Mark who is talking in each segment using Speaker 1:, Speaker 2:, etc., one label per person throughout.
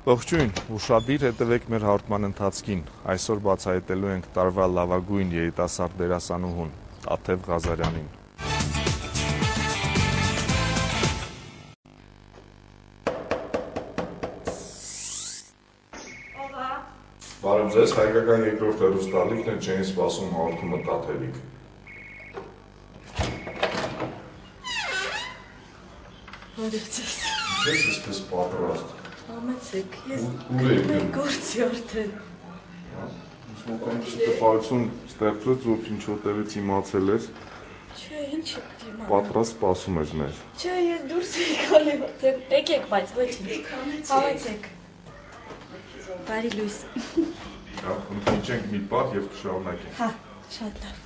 Speaker 1: Ողջույն, ուշադիր հետևեք մեր հաղորդման ընթացքին։ Այսօր բացահայտելու ենք տարվա լավագույն երիտասարդ դերասանուհուն՝ Տաթև Ղազարյանին։ Բարև ձեզ, հայկական երկրորդ հեռուստաալիքն է, չէին սպասում հաղորդումը Տաթևիկ։
Speaker 2: Բարև ձեզ։
Speaker 1: Ես այսպես պատրաստ։
Speaker 2: Համեցեք, ես գնում եմ գործի արդեն։
Speaker 1: Ուսմոքային տպարություն ստեղծվեց, որ ինչ-որտեղից իմացել ես։
Speaker 2: Չէ, ինչ դիմա։
Speaker 1: Պատրաստ սպասում ես մեզ։
Speaker 2: Չէ, ես դուրս էի գալի արդեն։ Եկեք, բայց ոչինչ։ Համեցեք։ Բարի լույս։
Speaker 1: Ընկնենք մի պահ և կշարունակենք։
Speaker 2: Հա, շատ լավ։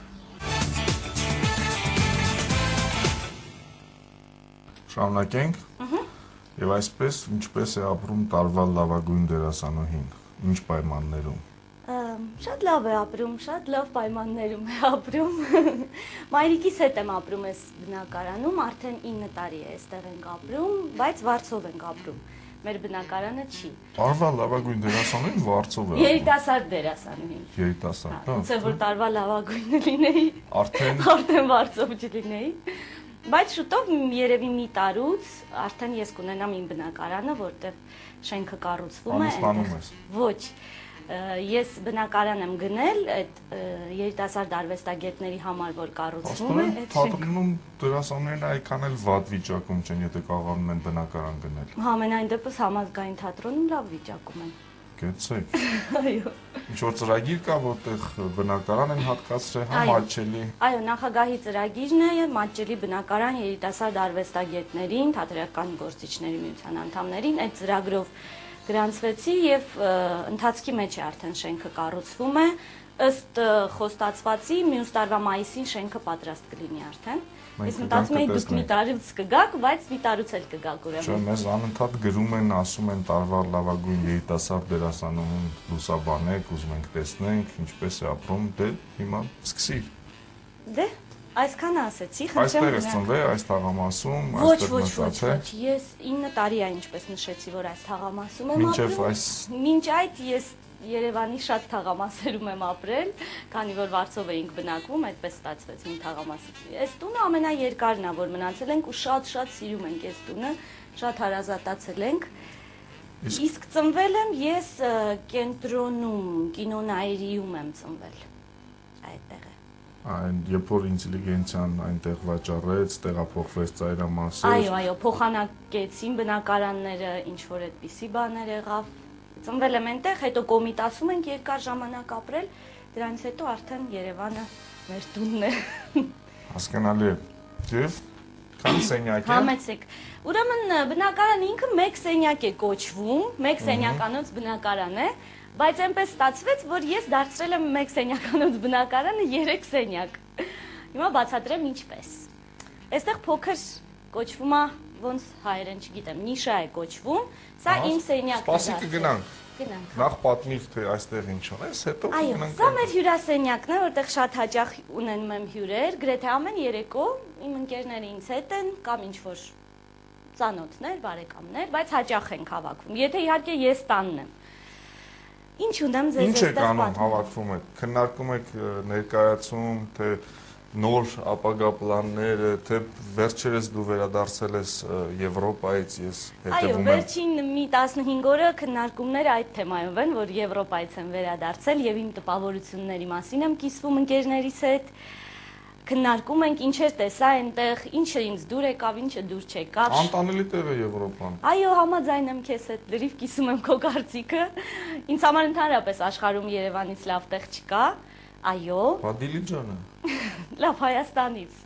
Speaker 1: Շարունակենք։ Եվ այսպես, ինչպես է ապրում տարվա լավագույն դերասանուհին, ինչ պայմաններում։
Speaker 2: Շատ լավ է ապրում, շատ լավ պայմաններում է ապրում։ Մայրիկիս հետ եմ ապրում այս բնակարանում, արդեն 9 տարի է այստեղ ենք ապրում, բայց վարձով ենք ապրում։ Մեր բնակարանը չի։
Speaker 1: Տարվա լավագույն դերասանուհին վարձով է ապրում։
Speaker 2: Երիտասարդ դերասանուհին։
Speaker 1: Երիտասարդ, հա։
Speaker 2: Ոնց է որ տարվա լավագույնը լինեի։ Արդեն վարձով չլինեի։ Բայց շուտով երևի մի տարուց արդեն ես կունենամ իմ բնակարանը, որտեղ շենքը կառուցվում է։
Speaker 1: Ամուսնանում ես։
Speaker 2: Ոչ, ես բնակարան եմ գնել այդ երիտասարդ արվեստագետների համար, որ կառուցվում է այդ շենքը։
Speaker 1: Թատրոնում դերասաններն այդքան էլ վատ վիճակում չեն, եթե կարողանում են բնակարան գնել։
Speaker 2: Համենայն դեպս համազգային թատրոնում լավ վիճակում են։
Speaker 1: Գեցեք։
Speaker 2: Այո։
Speaker 1: Ինչ-որ ծրագիր կա, որտեղ բնակարան են հատկացրել, հա, մատչելի։
Speaker 2: Այո, նախագահի ծրագիրն է մատչելի բնակարան երիտասարդ արվեստագետներին, թատերական գործիչների միության անդամներին, այդ ծրագրով գրանցվեցի եւ ընթացքի մեջ է արդեն շենքը կառուցվում է, ըստ խոստացվածի մյուս տարվա մայիսին շենքը պատրաստ կլինի արդեն։ Ես մտածում էի դուք մի տարուց կգաք, բայց մի տարուց էլ կգաք ուրեմն։
Speaker 1: Չէ, մեզ անընդհատ գրում են, ասում են տարվա լավագույն երիտասարդ դերասանուհուն լուսաբանեք, ուզում ենք տեսնենք, ինչպես է ապրում, դե հիմա սկսիր։
Speaker 2: Դե, այսքան ասեցի,
Speaker 1: Այստեղ ես ծնվել, այս թաղամասում,
Speaker 2: Ոչ, ես 9 տարի է ինչպես նշեցի, որ այս թաղամասում եմ ապրում։ Մինչ այդ ես Երևանի շատ թաղամասերում եմ ապրել, քանի որ վարձով էինք բնակվում, այդպես ստացվեց իմ թաղամասից։ Այս տունը ամենաերկարն է, որ մնացել ենք ու շատ սիրում ենք այս տունը, շատ հարազատացել ենք։ Իսկ ծնվել եմ ես կենտրոնում, կինոնայրիում եմ ծնվել։ Այդտեղ է։
Speaker 1: Երբ որ ինտելիգենցիան այնտեղ վաճառեց, տեղափոխվեց ծայրամասեր։
Speaker 2: Այո, փոխանակեցին բնակարանները, ինչ որ այդպիսի բաներ եղավ։ Ծնվել եմ այնտեղ, հետո Կոմիտասում ենք երկար ժամանակ ապրել, դրանից հետո արդեն Երևանը մեր տունն է։
Speaker 1: Հասկանալի է։ Եվ քանի սենյակ է։
Speaker 2: Համեցեք։ Ուրեմն բնակարանը ինքը մեկ սենյակ է կոչվում, մեկ սենյականոց բնակարան է, բայց այնպես ստացվեց, որ ես դարձրել եմ մեկ սենյականոց բնակարանը 3 սենյակ։ Հիմա բացատրեմ ինչպես։ Այստեղ փոքր կոչվում է ոնց հայերեն չգիտեմ, նիշա է կոչվում, սա իմ սենյակն է։
Speaker 1: Սպասի կգնանք։ Նախ պատմիր, թե այստեղ ինչ ունես, հետո
Speaker 2: կգնանք։ Այո, սա մեր հյուրասենյակն է, որտեղ շատ հաճախ ունենում եմ հյուրեր, գրեթե ամեն երեկո իմ ընկերները ինձ հետ են կամ ինչ-որ ծանոթներ, բարեկամներ, բայց հաճախ ենք հավաքվում։ Եթե իհարկե ես տանն եմ։ Ինչ ունեմ ձեզ
Speaker 1: այստեղ պատմել։ Ինչ եք անում հավաքվում եք, քննարկում եք ներկայացում, թե նոր ապագա պլանները, թե վերջերս դու վերադարձել ես Եվրոպայից, ես հետևում եմ։
Speaker 2: Այո, վերջին մի 15 օրը քննարկումները այդ թեմայով են, որ Եվրոպայից եմ վերադարձել եւ իմ տպավորությունների մասին եմ կիսվում ընկերներիս հետ։ Քննարկում ենք ինչեր տեսա այնտեղ, ինչը ինձ դուր եկավ, ինչը դուր չեկավ։
Speaker 1: Անտանելի տեղ է Եվրոպան։
Speaker 2: Այո, համաձայն եմ քեզ հետ, լրիվ կիսում եմ քո կարծիքը։ Ինձ համար ընդհանրապես աշխարհում Երևանից լավ տեղ չկա։ Այո։
Speaker 1: Բա Դիլիջանը։
Speaker 2: Լավ, Հայաստանից։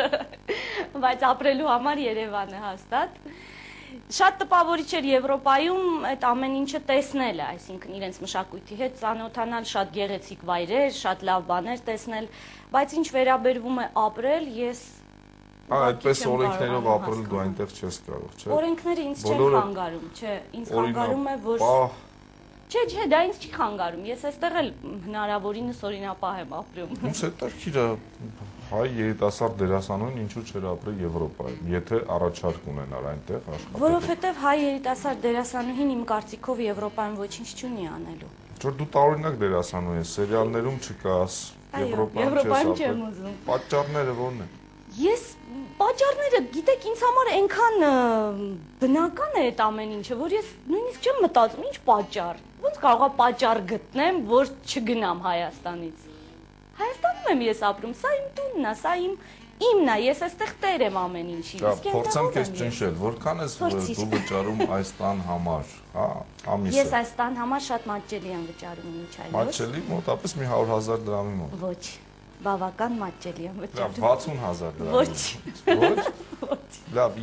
Speaker 2: Բայց ապրելու համար Երևանը հաստատ։ Շատ տպավորիչ էր Եվրոպայում այդ ամեն ինչը տեսնելը, այսինքն իրենց մշակույթի հետ ծանոթանալ, շատ գեղեցիկ վայրեր, շատ լավ բաներ տեսնել, բայց ինչ վերաբերվում է ապրել, ես
Speaker 1: այդպես օրենքներով ապրել դու այնտեղ չես կարող, չէ՞։
Speaker 2: Օրենքները ինձ չեն խանգարում, չէ, ինձ խանգարում է, որ Չէ, դա ինձ չի խանգարում։ Ես այստեղ էլ հնարավորինս օրինապահ եմ ապրում։
Speaker 1: Ոնց է տակիր է։ հայ երիտասարդ դերասանուհին ինչու չէր ապրի Եվրոպայում, եթե առաջարկ ունենար այնտեղ աշխատել։
Speaker 2: Որովհետև հայ երիտասարդ դերասանուհին իմ կարծիքով Եվրոպայում ոչինչ չունի անելու։
Speaker 1: Որ դու տարօրինակ դերասանուհի ես, սերիալներում չկաս,
Speaker 2: Եվրոպայում չեմ ուզում։
Speaker 1: Պատճառները ո՞րն են։
Speaker 2: Ես պատճառները, գիտեք, ինձ համար այնքան բնական է այդ ամեն ինչը, որ ես նույնիսկ չեմ մտածում, ինչ պատճառ։ Ոնց կարող է պատճառ գտնեմ, որ չգնամ Հայաստանից։ Հայաստանում եմ ես ապրում, սա իմ տունն է, սա իմն է, ես այստեղ տեր եմ ամեն ինչի։
Speaker 1: Փորձեմ քեզ ճնշել, որքան ես դու վճարում այս տան համար, հա, ամիսը։
Speaker 2: Ես այս տան համար շատ մատչելի եմ վճարում, ինչ այլոց։
Speaker 1: Մատչելի մոտապես մի 100,000 դրամի մոտ։
Speaker 2: Ոչ, բավական մատչելի եմ վճարում։
Speaker 1: 60,000 դրամ։ Ոչ։ Լավ,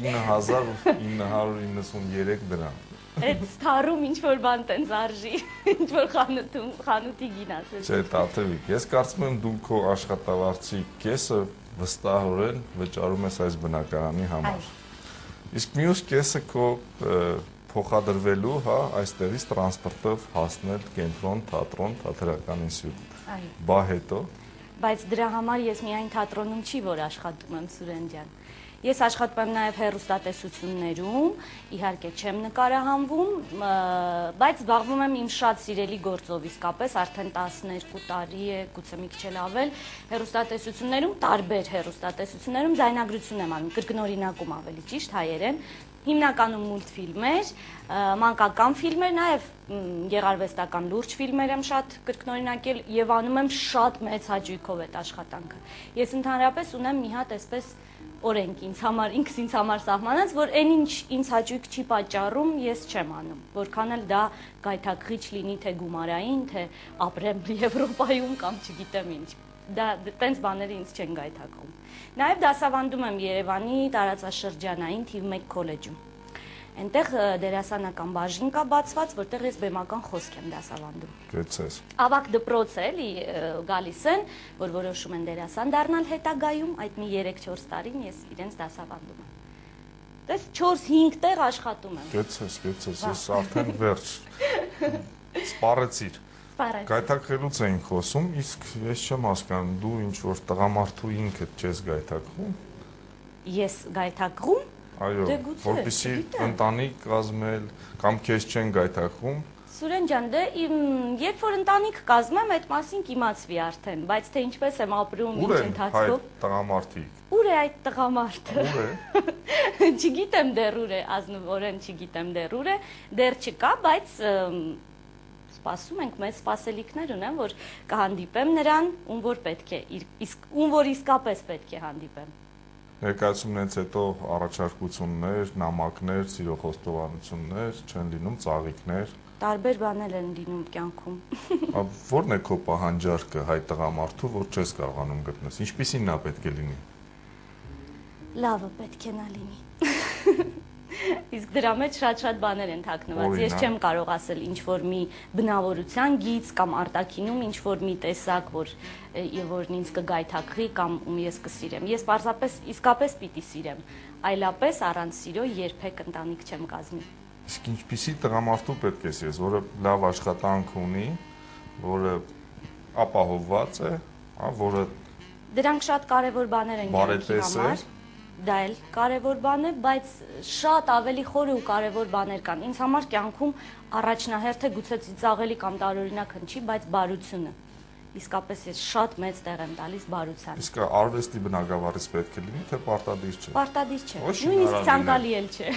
Speaker 1: 9,993 դրամ։
Speaker 2: Այդ սթարում ինչ-որ բան տենց արժի, ինչ-որ խանութի գին ասես։
Speaker 1: Չէ, Տաթևիկ, ես կարծում եմ դու քո աշխատավարձի կեսը վստահորեն վճարում ես այս բնակարանի համար։ Իսկ մյուս կեսը քո փոխադրվելու, հա, այստեղից տրանսպորտով հասնել կենտրոն, թատրոն, թատերական ինստիտուտ։ Բա հետո։
Speaker 2: Բայց դրա համար ես միայն թատրոնում չի, որ աշխատում եմ, Սուրեն ջան։ Ես աշխատում եմ նաև հեռուստատեսություններում, իհարկե չեմ նկարահանվում, բայց զբաղվում եմ իմ շատ սիրելի գործով, իսկապես արդեն 12 տարի է, գուցե մի քիչ էլ ավել, հեռուստատեսություններում, տարբեր հեռուստատեսություններում ձայնագրություն եմ անում, կրկնօրինակում ավելի ճիշտ հայերեն, հիմնականում մուլտֆիլմեր, մանկական ֆիլմեր, նաև գեղարվեստական լուրջ ֆիլմեր եմ շատ կրկնօրինակել եւ անում եմ շատ մեծ հաճույքով այդ աշխատանքը։ Ես ընդհանրապես ունեմ մի հատ այսպես օրենք ինձ համար, ինքս ինձ համար սահմանած, որ այն ինչ ինձ հաճույք չի պատճառում, ես չեմ անում, որքան էլ դա գայթակղիչ լինի, թե գումարային, թե ապրեմ Եվրոպայում կամ չգիտեմ ինչ։ Դա տենց բաները ինձ չեն գայթակղում։ Նաև դասավանդում եմ Երևանի տարածաշրջանային թիվ 1 քոլեջում։ Այնտեղ դերասանական բաժին կա բացված, որտեղ ես բեմական խոսք եմ դասավանդում։
Speaker 1: Գեցես։
Speaker 2: Ավակ դպրոց է, էլի գալիս են, որ որոշում են դերասան դառնալ հետագայում, այդ մի 3-4 տարին ես իրենց դասավանդում եմ։ Դες 4-5 տեղ աշխատում եմ։
Speaker 1: Գեցես, ես արդեն վերջ։ Սպառեցիր։ Գայթակղելուց էինք խոսում, իսկ ես չեմ հասկանում, դու ինչ որ տղամարդու ինքդ չես գայթակղում։
Speaker 2: Ես գայթակղում։
Speaker 1: Այո, որպեսզի ընտանիք կազմել կամ քեզ չեն գայթակղում։
Speaker 2: Սուրեն ջան, դե երբ որ ընտանիք կազմեմ, այդ մասին կիմացվի արդեն, բայց թե ինչպես եմ ապրում ինչ ընթացքով։
Speaker 1: Ուր է տղամարդիկ։
Speaker 2: Ուր է այդ տղամարդը։
Speaker 1: Ուր է։
Speaker 2: Չգիտեմ դեռ ուր է, ազնվորեն չգիտեմ դեռ ուր է, դեռ չկա, բայց սպասում ենք, մեծ սպասելիքներ ունեմ, որ կհանդիպեմ նրան, ում որ պետք է, ում որ իսկապես պետք է հանդիպեմ։
Speaker 1: Ներկայացումներից հետո առաջարկություններ, նամակներ, սիրո խոստովանություններ, չեն լինում ծաղիկներ։
Speaker 2: Տարբեր բաներ են լինում կյանքում։
Speaker 1: Ո՞րն է քո պահանջարկը հայ տղամարդու, որ չես կարողանում գտնես։ Ինչպիսին նա պետք է լինի։
Speaker 2: Լավը պետք է նա լինի։ Իսկ դրա մեջ շատ բաներ են թաքնված։ Ես չեմ կարող ասել ինչ որ մի բնավորության գիծ կամ արտաքինում ինչ որ մի տեսակ, որն ինձ կգայթակղի կամ ում ես կսիրեմ։ Ես պարզապես իսկապես պիտի սիրեմ, այլապես առանց սիրո երբեք ընտանիք չեմ կազմի։
Speaker 1: Իսկ ինչպիսի տղամարդու պետք է ես, որը լավ աշխատանք ունի, որը ապահովված է, որը
Speaker 2: դրանք շատ կարևոր բաներ են կյանքի համար։ Դա էլ կարևոր բան է, բայց շատ ավելի խոր ու կարևոր բաներ կան։ Ինձ համար կյանքում առաջնահերթը գուցե ծիծաղելի կամ տարօրինակ հնչի, բայց բարությունը։ Իսկապես ես շատ մեծ տեղ եմ տալիս բարությանը։
Speaker 1: Իսկ արվեստի բնագավառից պետք է լինի, թե պարտադիր չէ։
Speaker 2: Պարտադիր չէ։ Նույնիսկ ցանկալի էլ չէ։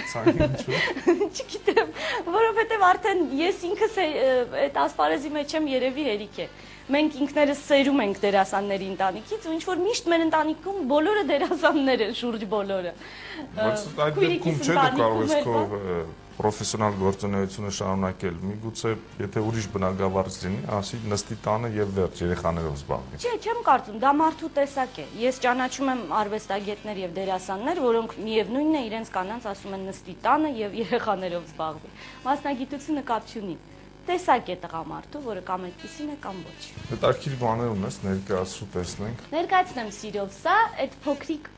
Speaker 2: Չգիտեմ, որովհետև արդեն ես ինքս այդ ասպարեզի մեջ եմ երևի հերիք է։ Մենք ինքներս սերում ենք դերասանների ընտանիքից ու ինչ որ միշտ մեր ընտանիքում բոլորը դերասաններ են, շուրջ բոլորը։
Speaker 1: Բայց այդ դեպքում չէ դու կարող ես քո պրոֆեսիոնալ գործունեությունը շարունակել։ Միգուցե եթե ուրիշ բնագավառից լինի, ասի նստի տանը եւ վերջ երեխաներով զբաղվի։
Speaker 2: Չէ, չեմ կարծում, դա մարդու տեսակ է։ Ես ճանաչում եմ արվեստագետներ եւ դերասաններ, որոնք միևնույնն է իրենց կանանց ասում են նստի տանը եւ երեխաներով զբաղվի։ Մասնագիտությունը կապ չունի։ Տեսակ է տղամարդու, որը կամ այդպեսին է կամ ոչ։
Speaker 1: Հետաքրքիր բաներ ունես, ներկայացու տեսնենք։
Speaker 2: Ներկայացնեմ սիրով, սա այդ փոքրիկ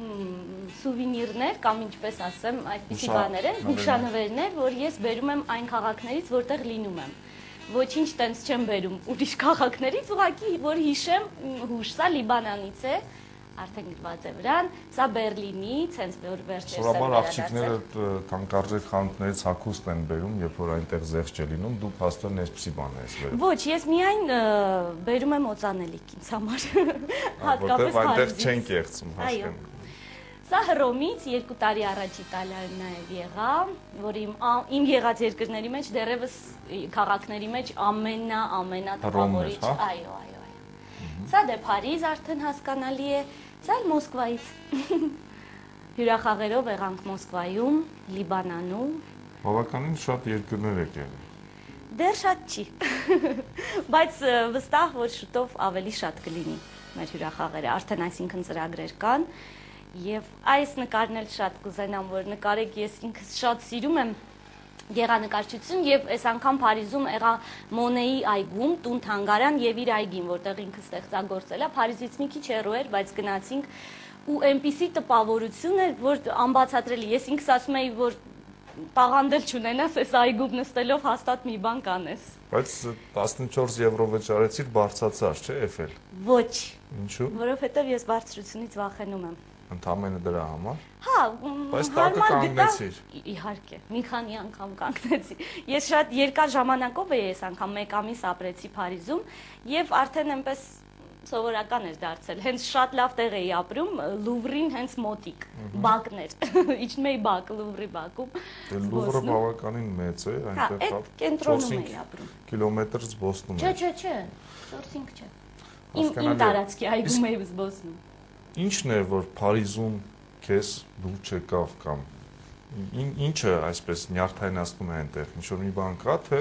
Speaker 2: սուվինիրներ կամ ինչպես ասեմ, այդպիսի բաներ են, հուշանվերներ, որ ես բերում եմ այն քաղաքներից, որտեղ լինում եմ։ Ոչինչ տենց չեմ բերում ուրիշ քաղաքներից, ուղղակի որ հիշեմ հուշ, սա Լիբանանից է, արդեն գրված է վրան, սա Բերլինից, հենց որ վերջերս է
Speaker 1: Սովորաբար աղջիկները թանկարժեք խանութներից հագուստ են բերում, երբ որ այնտեղ զեղչ է լինում, դու փաստորեն այսպիսի բան ես բերում։
Speaker 2: Ոչ, ես միայն բերում եմ օծանելիք ինձ համար։
Speaker 1: Հատկապես այնտեղ չեն կեղծում, հասկանում։
Speaker 2: Սա Հռոմից 2 տարի առաջ Իտալիայում նաև եղա, որ իմ եղած երկրների մեջ դեռևս քաղաքների մեջ ամենատպավորիչ, այո։ Սա դե Փարիզ արդեն հասկանալի է, սա էլ Մոսկվայից։ Հյուրախաղերով եղանք Մոսկվայում, Լիբանանում։
Speaker 1: Բավականին շատ երկրներ եք եղել։
Speaker 2: Դեռ շատ չի, բայց վստահ, որ շուտով ավելի շատ կլինի մեր հյուրախաղերը, արդեն այսինքն ծրագրեր կան, և այս նկարն էլ շատ կուզենամ, որ նկարեք, ես ինքս շատ սիրում եմ գեղանկարչություն և այս անգամ Փարիզում եղա Մոնեի այգում, տուն թանգարան և իր այգին, որտեղ ինքը ստեղծագործել է, Փարիզից մի քիչ հեռու էր, բայց գնացինք ու այնպիսի տպավորություն էր, որ անբացատրելի, ես ինքս ասում էի, որ տաղանդել չունենաս, այս այգում նստելով հաստատ մի բան կանես։
Speaker 1: Բայց 14 եվրո վճարեցիր, բարձրացար, չէ՞ Էֆել։
Speaker 2: Ոչ։
Speaker 1: Ինչու՞։
Speaker 2: Որովհետև ես բարձրությունից վախենում եմ։
Speaker 1: Ընդամենը դրա համար։
Speaker 2: Հա,
Speaker 1: բայց տակը կանգնեցիր։
Speaker 2: Իհարկե, մի քանի անգամ կանգնեցի։ Ես շատ երկար ժամանակով էի այս անգամ 1 ամիս ապրեցի Փարիզում եւ արդեն այնպես սովորական էր դարձել։ Հենց շատ լավ տեղ էի ապրում, Լուվրին հենց մոտիկ, բակն էր։ Իջնում էի բակ, Լուվրի բակում։
Speaker 1: Լուվրը բավականին մեծ է, այնտեղ
Speaker 2: հա, կենտրոնում էի ապրում։
Speaker 1: Կիլոմետր զբոսնում է։
Speaker 2: Չէ, 4-5 չէ։ Իմ տարածքի այգում էի զբոսնում։
Speaker 1: Ինչն է, որ Փարիզում քեզ դուր չեկավ կամ ինչը այսպես նյարդայնացնում է այնտեղ, ինչ-որ մի բան կա, թե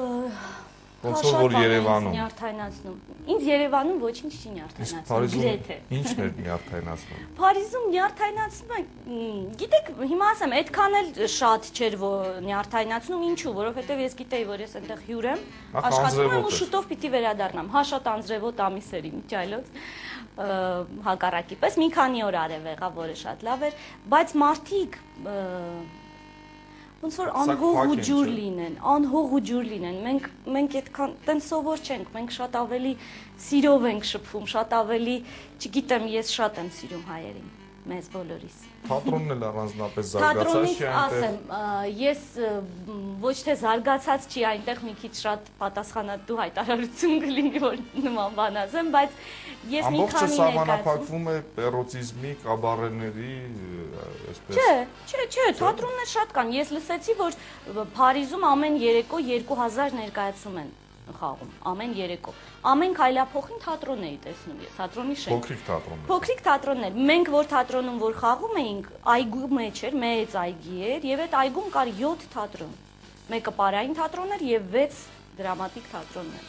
Speaker 1: ոնց որ Երևանում
Speaker 2: նյարդայնացնում։ Ինձ Երևանում ոչինչ չի նյարդայնացնում, գրեթե։
Speaker 1: Ինչն է նյարդայնացնում։
Speaker 2: Փարիզում նյարդայնացնում է, գիտեք, հիմա ասեմ, այդքան էլ շատ չէր նյարդայնացնում, ինչու, որովհետև ես գիտեի, որ ես այնտեղ հյուր եմ, աշխատում եմ ու շուտով պիտի վերադառնամ։ Հա, շատ անձրևոտ ամիս էր իմ ճայլոց, հակառակի պես մի քանի օր արև եղա, որը շատ լավ էր, բայց մարդիկ ոնց որ անհող ու ջուր լինեն, անհող ու ջուր լինեն, մենք այդքան տենց սովոր չենք, մենք շատ ավելի սիրով ենք շփվում, շատ ավելի, չգիտեմ, ես շատ եմ սիրում հայերին, մեզ բոլորիս։
Speaker 1: Թատրոնն էլ առանձնապես զարգացած չի այնտեղ։
Speaker 2: Ասեմ, ես ոչ թե զարգացած չի այնտեղ մի քիչ շատ պատասխանատու հայտարարություն կլինի, որ նման բան ասեմ, բայց ես մի քանի
Speaker 1: ամբողջը սահմանափակվում է էրոտիզմի, կաբարեների, այսպես։
Speaker 2: Չէ, թատրոններ շատ կան։ Ես լսեցի, որ Փարիզում ամեն երեկո 2000 ներկայացում են խաղում, ամեն երեկո։ Ամեն քայլափոխին թատրոն էի տեսնում ես, թատրոնի շենք։
Speaker 1: Փոքրիկ թատրոններ։
Speaker 2: Փոքրիկ թատրոններ։ Մենք որ թատրոնում որ խաղում էինք, այգու մեջ էր, մեծ այգի էր, եւ այդ այգում կար 7 թատրոն։ Մեկը պարային թատրոն էր եւ 6 դրամատիկ թատրոններ։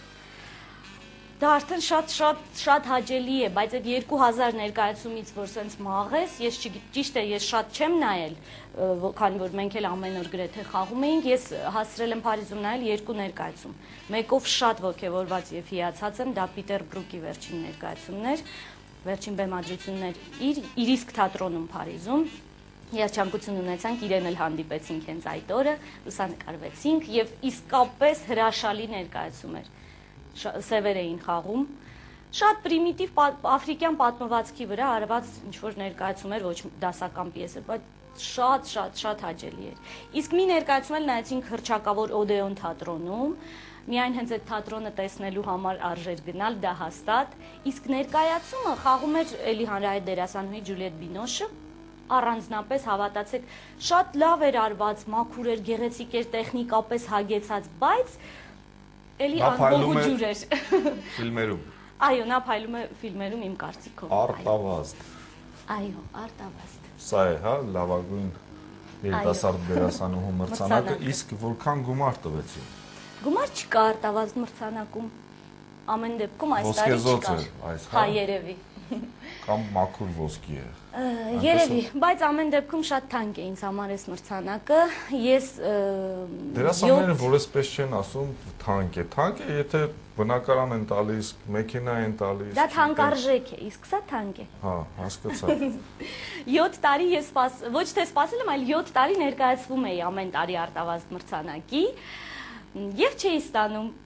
Speaker 2: Դա արդեն շատ հաճելի է, բայց այդ 2000 ներկայացումից որ սենց մաղես, ես ճիշտ է, ես շատ չեմ նայել, քանի որ մենք էլ ամեն օր գրեթե խաղում էինք, ես հասցրել եմ Փարիզում նայել 2 ներկայացում։ Մեկով շատ ոգևորված եւ հիացած եմ, դա Պիտեր Բրուկի վերջին ներկայացումն էր, վերջին բեմադրությունն էր իր իսկ թատրոնում Փարիզում։ Երջանկություն ունեցանք, իրեն էլ հանդիպեցինք հենց այդ օրը, լուսանկարվեցինք եւ իսկապես հրաշալի ներկայացում էր։ Սևեր էին խաղում, շատ պրիմիտիվ աֆրիկյան պատմվածքի վրա արված ինչ-որ ներկայացում էր, ոչ դասական պիես էր, բայց շատ հաճելի էր։ Իսկ մի ներկայացում էլ նայեցինք հռչակավոր Օդեոն թատրոնում, միայն հենց այդ թատրոնը տեսնելու համար արժեր գնալ, դա հաստատ, իսկ ներկայացումը խաղում էր էլի հանրահայտ դերասանուհի Ջուլիետ Բինոշը, առանձնապես հավատացեք, շատ լավ էր արված, մաքուր էր, գեղեցիկ էր, տեխնիկապես հագեցած, բայց էլի անհող ու ջուր էր։
Speaker 1: Ֆիլմերում։
Speaker 2: Այո, նա փայլում է ֆիլմերում իմ կարծիքով։
Speaker 1: Արտավազդ։
Speaker 2: Այո, արտավազդ։
Speaker 1: Սա է, հա, լավագույն երիտասարդ դերասանուհու մրցանակը, իսկ որքան գումար տվեցին։
Speaker 2: Գումար չկա արտավազդ մրցանակում։ Ամեն դեպքում այս տարի չկա։ Հա, երևի։
Speaker 1: Կամ մաքուր ոսկի է։
Speaker 2: Երևի, բայց ամեն դեպքում շատ թանկ է ինձ համար այս մրցանակը։ Ես
Speaker 1: դերասանները որ էսպես չեն ասում թանկ է։ Թանկ է, եթե բնակարան են տալիս, մեքենա են տալիս։
Speaker 2: Դա թանկարժեք է, իսկ սա թանկ է։
Speaker 1: Հա, հասկացա։
Speaker 2: 7 տարի ես ոչ թե սպասել եմ, այլ 7 տարի ներկայացվում էի ամեն տարի արտավազդ մրցանակի եւ չէի ստանում։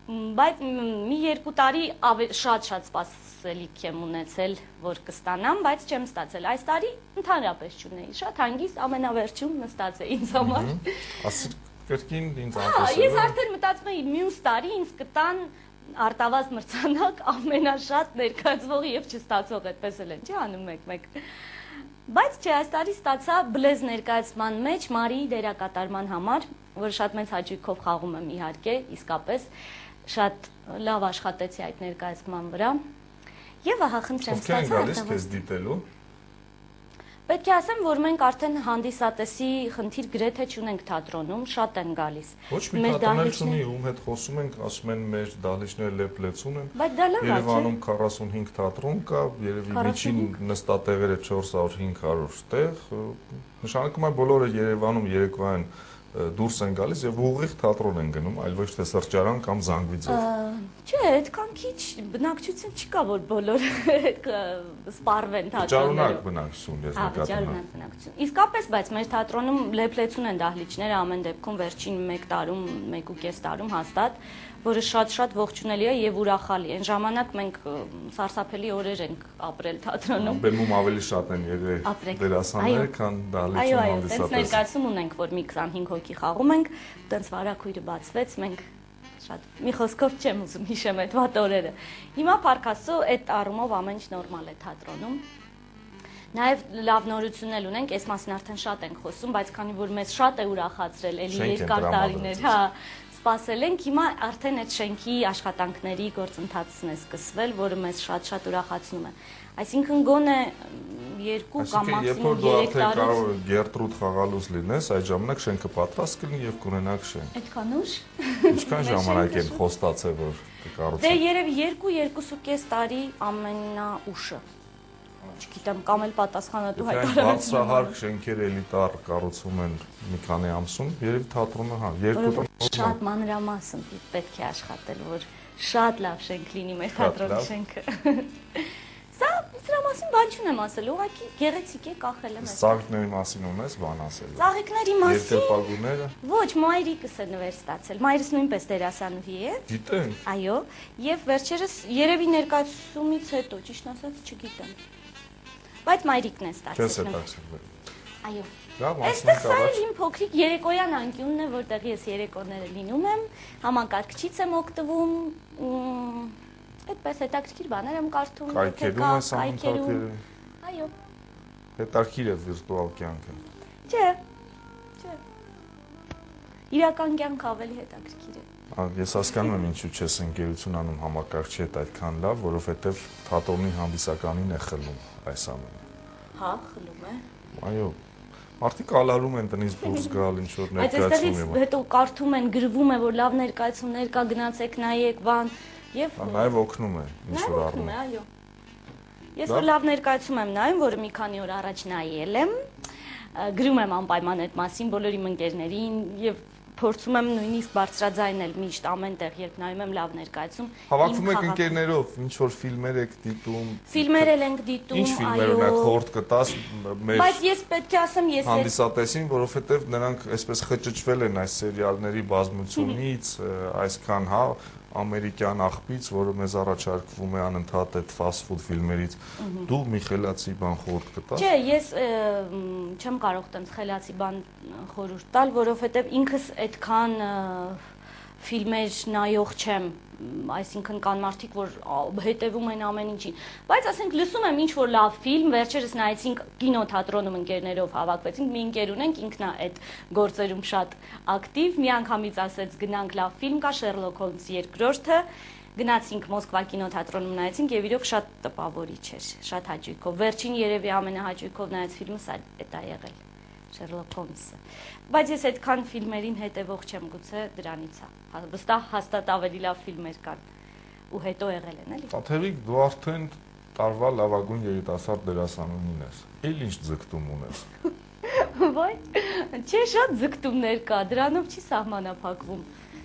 Speaker 2: Բայց մի 2 տարի շատ սպասելիք եմ ունեցել, որ կստանամ, բայց չեմ ստացել։ Այս տարի ընդհանրապես չունեի, շատ հանգիստ ամենավերջում նստած է ինձ համար։
Speaker 1: Ասիր կրկին ինձ անտեսել։
Speaker 2: Ես արդեն մտածում էի մյուս տարի ինձ կտան արտավազ մրցանակ ամենաշատ ներկայացվողի եւ չստացող, այդպես էլ են, չի անում մեկ-մեկ։ Բայց չէ, այս տարի ստացա բլեզ ներկայացման մեջ Մարիի դերակատարման համար, որ շատ մեծ հաճույքով խաղում եմ իհարկե, իսկապես շատ լավ աշխատեցի այդ ներկայացման վրա։ Եվ ահա խնդրեմ
Speaker 1: ստացա։ Ովքեր են գալիս քեզ դիտելու։
Speaker 2: Պետք է ասեմ, որ մենք արդեն հանդիսատեսի խնդիր գրեթե չունենք թատրոնում, շատ են գալիս։
Speaker 1: Ոչ մի թատրոն չունի, ում հետ խոսում ենք, ասում են մեր դահլիճները լեփ-լեցուն են։
Speaker 2: Բայց դա լավ է։
Speaker 1: Երևանում 45 թատրոն կա, երևի միջին նստատեղերը 400-500 տեղ։ Նշանակում է բոլորը Երևանում երեկվային դուրս են գալիս եւ ուղիղ թատրոն են գնում, այլ ոչ թե սրճարան կամ զանգվիձով։
Speaker 2: Չէ, այդքան քիչ բնակչություն չկա, որ բոլորը սպառվեն թատրոններում։
Speaker 1: Ճարունակ բնակչություն, ես նկատում եմ։
Speaker 2: Ճարունակ բնակչություն։ Իսկապես, բայց մեր թատրոնում լեփլեցուն են դահլիճները ամեն դեպքում վերջին 1 տարում, 1.5 տարում հաստատ, որը շատ ողջունելի է եւ ուրախալի։ Այն ժամանակ մենք սարսափելի օրեր ենք ապրել թատրոնում։
Speaker 1: Բեմում ավելի շատ են եղել դերասաններ, քան դահլիճում հանդիսատես։
Speaker 2: Այո, ներկայացում ունենք, որ մի 25 հոգի խաղում ենք, տենց վարակույրը բացվեց, մենք շատ մի խոսքով չեմ ուզում հիշեմ այդ վատ օրերը։ Հիմա Փառք Աստծո այդ առումով ամեն ինչ նորմալ է թատրոնում։ Նաև լավ նորություն էլ ունենք, այս մասին արդեն շատ ենք խոսում, բայց քանի որ մեզ շատ է ուրախացրել, էլի երկար տարիներ, հա, սպասել ենք, հիմա արդեն այդ շենքի աշխատանքների գործընթացն է սկսվել, որը մեզ շատ ուրախացնում է։ Այսինքն գոնե 2 կամ մաքսիմում 3 տարի
Speaker 1: կարող է Գերտրուդ խաղալուց լինես, այդ ժամանակ շենքը պատրաստ կլինի եւ կունենաք շենք։
Speaker 2: Այդքան ուշ։
Speaker 1: Ինչքան ժամանակ են խոստացել, որ կկառուցեն։
Speaker 2: Դե երևի 2-2.5 տարի ամենաուշը։ Չգիտեմ, կամ էլ պատասխանատու հայտարարություն։
Speaker 1: Բարձրահարկ շենքեր էլիտար կառուցում են մի քանի ամսում, երևի թատրոնը, հա, 2 տարի։
Speaker 2: Շատ մանրամասն պետք է աշխատել, որ շատ լավ շենք լինի մեր թատրոնի շենքը։ Սա դրա մասին բան չունեմ ասել, ուղղակի գեղեցիկ է, կախել եմ։
Speaker 1: Ծաղիկների մասին ունես բան ասել։
Speaker 2: Ծաղիկների մասին։
Speaker 1: Երկրպագուները։
Speaker 2: Ոչ, մայրիկս է նվեր ստացել։ Մայրս նույնպես դերասանուհի է։
Speaker 1: Գիտենք։
Speaker 2: Այո, եւ վերջերս երևի ներկայացումից հետո, ճիշտ ասած, չգիտեմ։ Բայց մայրիկն է ստացել։
Speaker 1: Չես հետաքրքրվել։
Speaker 2: Այո։
Speaker 1: Լավ,
Speaker 2: Այստեղ սա էլ իմ փոքրիկ երեկոյան անկյունն է, որտեղ ես երեկոները լինում եմ, համակարգչից եմ օգտվում, այդպես հետաքրքիր բաներ եմ կարդում,
Speaker 1: կայքերում ես ամենքերում։
Speaker 2: Այո։
Speaker 1: Հետաքրքիր է վիրտուալ կյանքը։
Speaker 2: Չէ։ Իրական կյանքը ավելի հետաքրքիր է։
Speaker 1: Ես հասկանում եմ ինչու չես ընկերություն անում համակարգչի հետ այդքան լավ, որովհետև թատրոնի հանդիսականին է խլում այս ամենը։
Speaker 2: Հա, խլում է։
Speaker 1: Այո։ Մարդիկ ալարում են տնից դուրս գալ, ինչ որ
Speaker 2: ներկայացում։ Բայց այստեղից հետո կարդում են, գրվում է, որ լավ ներկայացումներ կա, գնացեք նայեք, բան, եւ
Speaker 1: նաև օգնում է ինչ որ առնում։
Speaker 2: Այո։ Ես որ լավ ներկայացում եմ նայում, որը մի քանի օր առաջ նայել եմ, գրում եմ անպայման այդ մասին բոլոր իմ ընկերներին եւ փորձում եմ նույնիսկ բարձրաձայնել միշտ ամենտեղ, երբ նայում եմ լավ ներկայացում։
Speaker 1: Հավաքվում եք ընկերներով, ինչ որ ֆիլմեր եք դիտում։
Speaker 2: Ֆիլմեր ենք դիտում,
Speaker 1: ինչ ֆիլմեր ունեք խորտ կտաս մեր։
Speaker 2: Բայց ես պետք է ասեմ, ես
Speaker 1: հանդիսատեսին, որովհետև նրանք այսպես խճճվել են այս սերիալների բազմությունից, այսքան հա ամերիկյան աղբից, որը մեզ առաջարկվում է անընդհատ այդ fast food ֆիլմերից, դու մի խելացի բան խորտ կտաս։
Speaker 2: Չէ, ես չեմ կարող տենց խելացի բան խորհուրդ տալ, որովհետև ինքս այդքան ֆիլմեր նայող չեմ, այսինքն կան մարդիկ, որ հետևում են ամեն ինչին, բայց ասենք լսում եմ ինչ որ լավ ֆիլմ, վերջերս նայեցինք կինոթատրոնում ընկերներով հավաքվեցինք, մի ընկեր ունենք, ինքն է այդ գործերում շատ ակտիվ, մի անգամից ասեց գնանք լավ ֆիլմ կա, Շերլոք Հոլմսի երկրորդը, գնացինք Մոսկվա կինոթատրոնում նայեցինք եւ իրոք շատ տպավորիչ էր, շատ հաճույքով, վերջին երևի ամենահաճույքով նայած ֆիլմս այդ է եղել, Շերլոք Հոլմսը, բայց ես այդքան ֆիլմերին հետևող չեմ, գուցե դրանից է, վստահ հաստատ ավելի լավ ֆիլմեր կան ու հետո եղել են, էլի։
Speaker 1: Թաթևիկ, դու արդեն տարվա լավագույն երիտասարդ դերասանուհին ես, էլ ինչ ձգտում ունես։
Speaker 2: Վայ, չէ, շատ ձգտումներ կա, դրանով չի սահմանափակվում։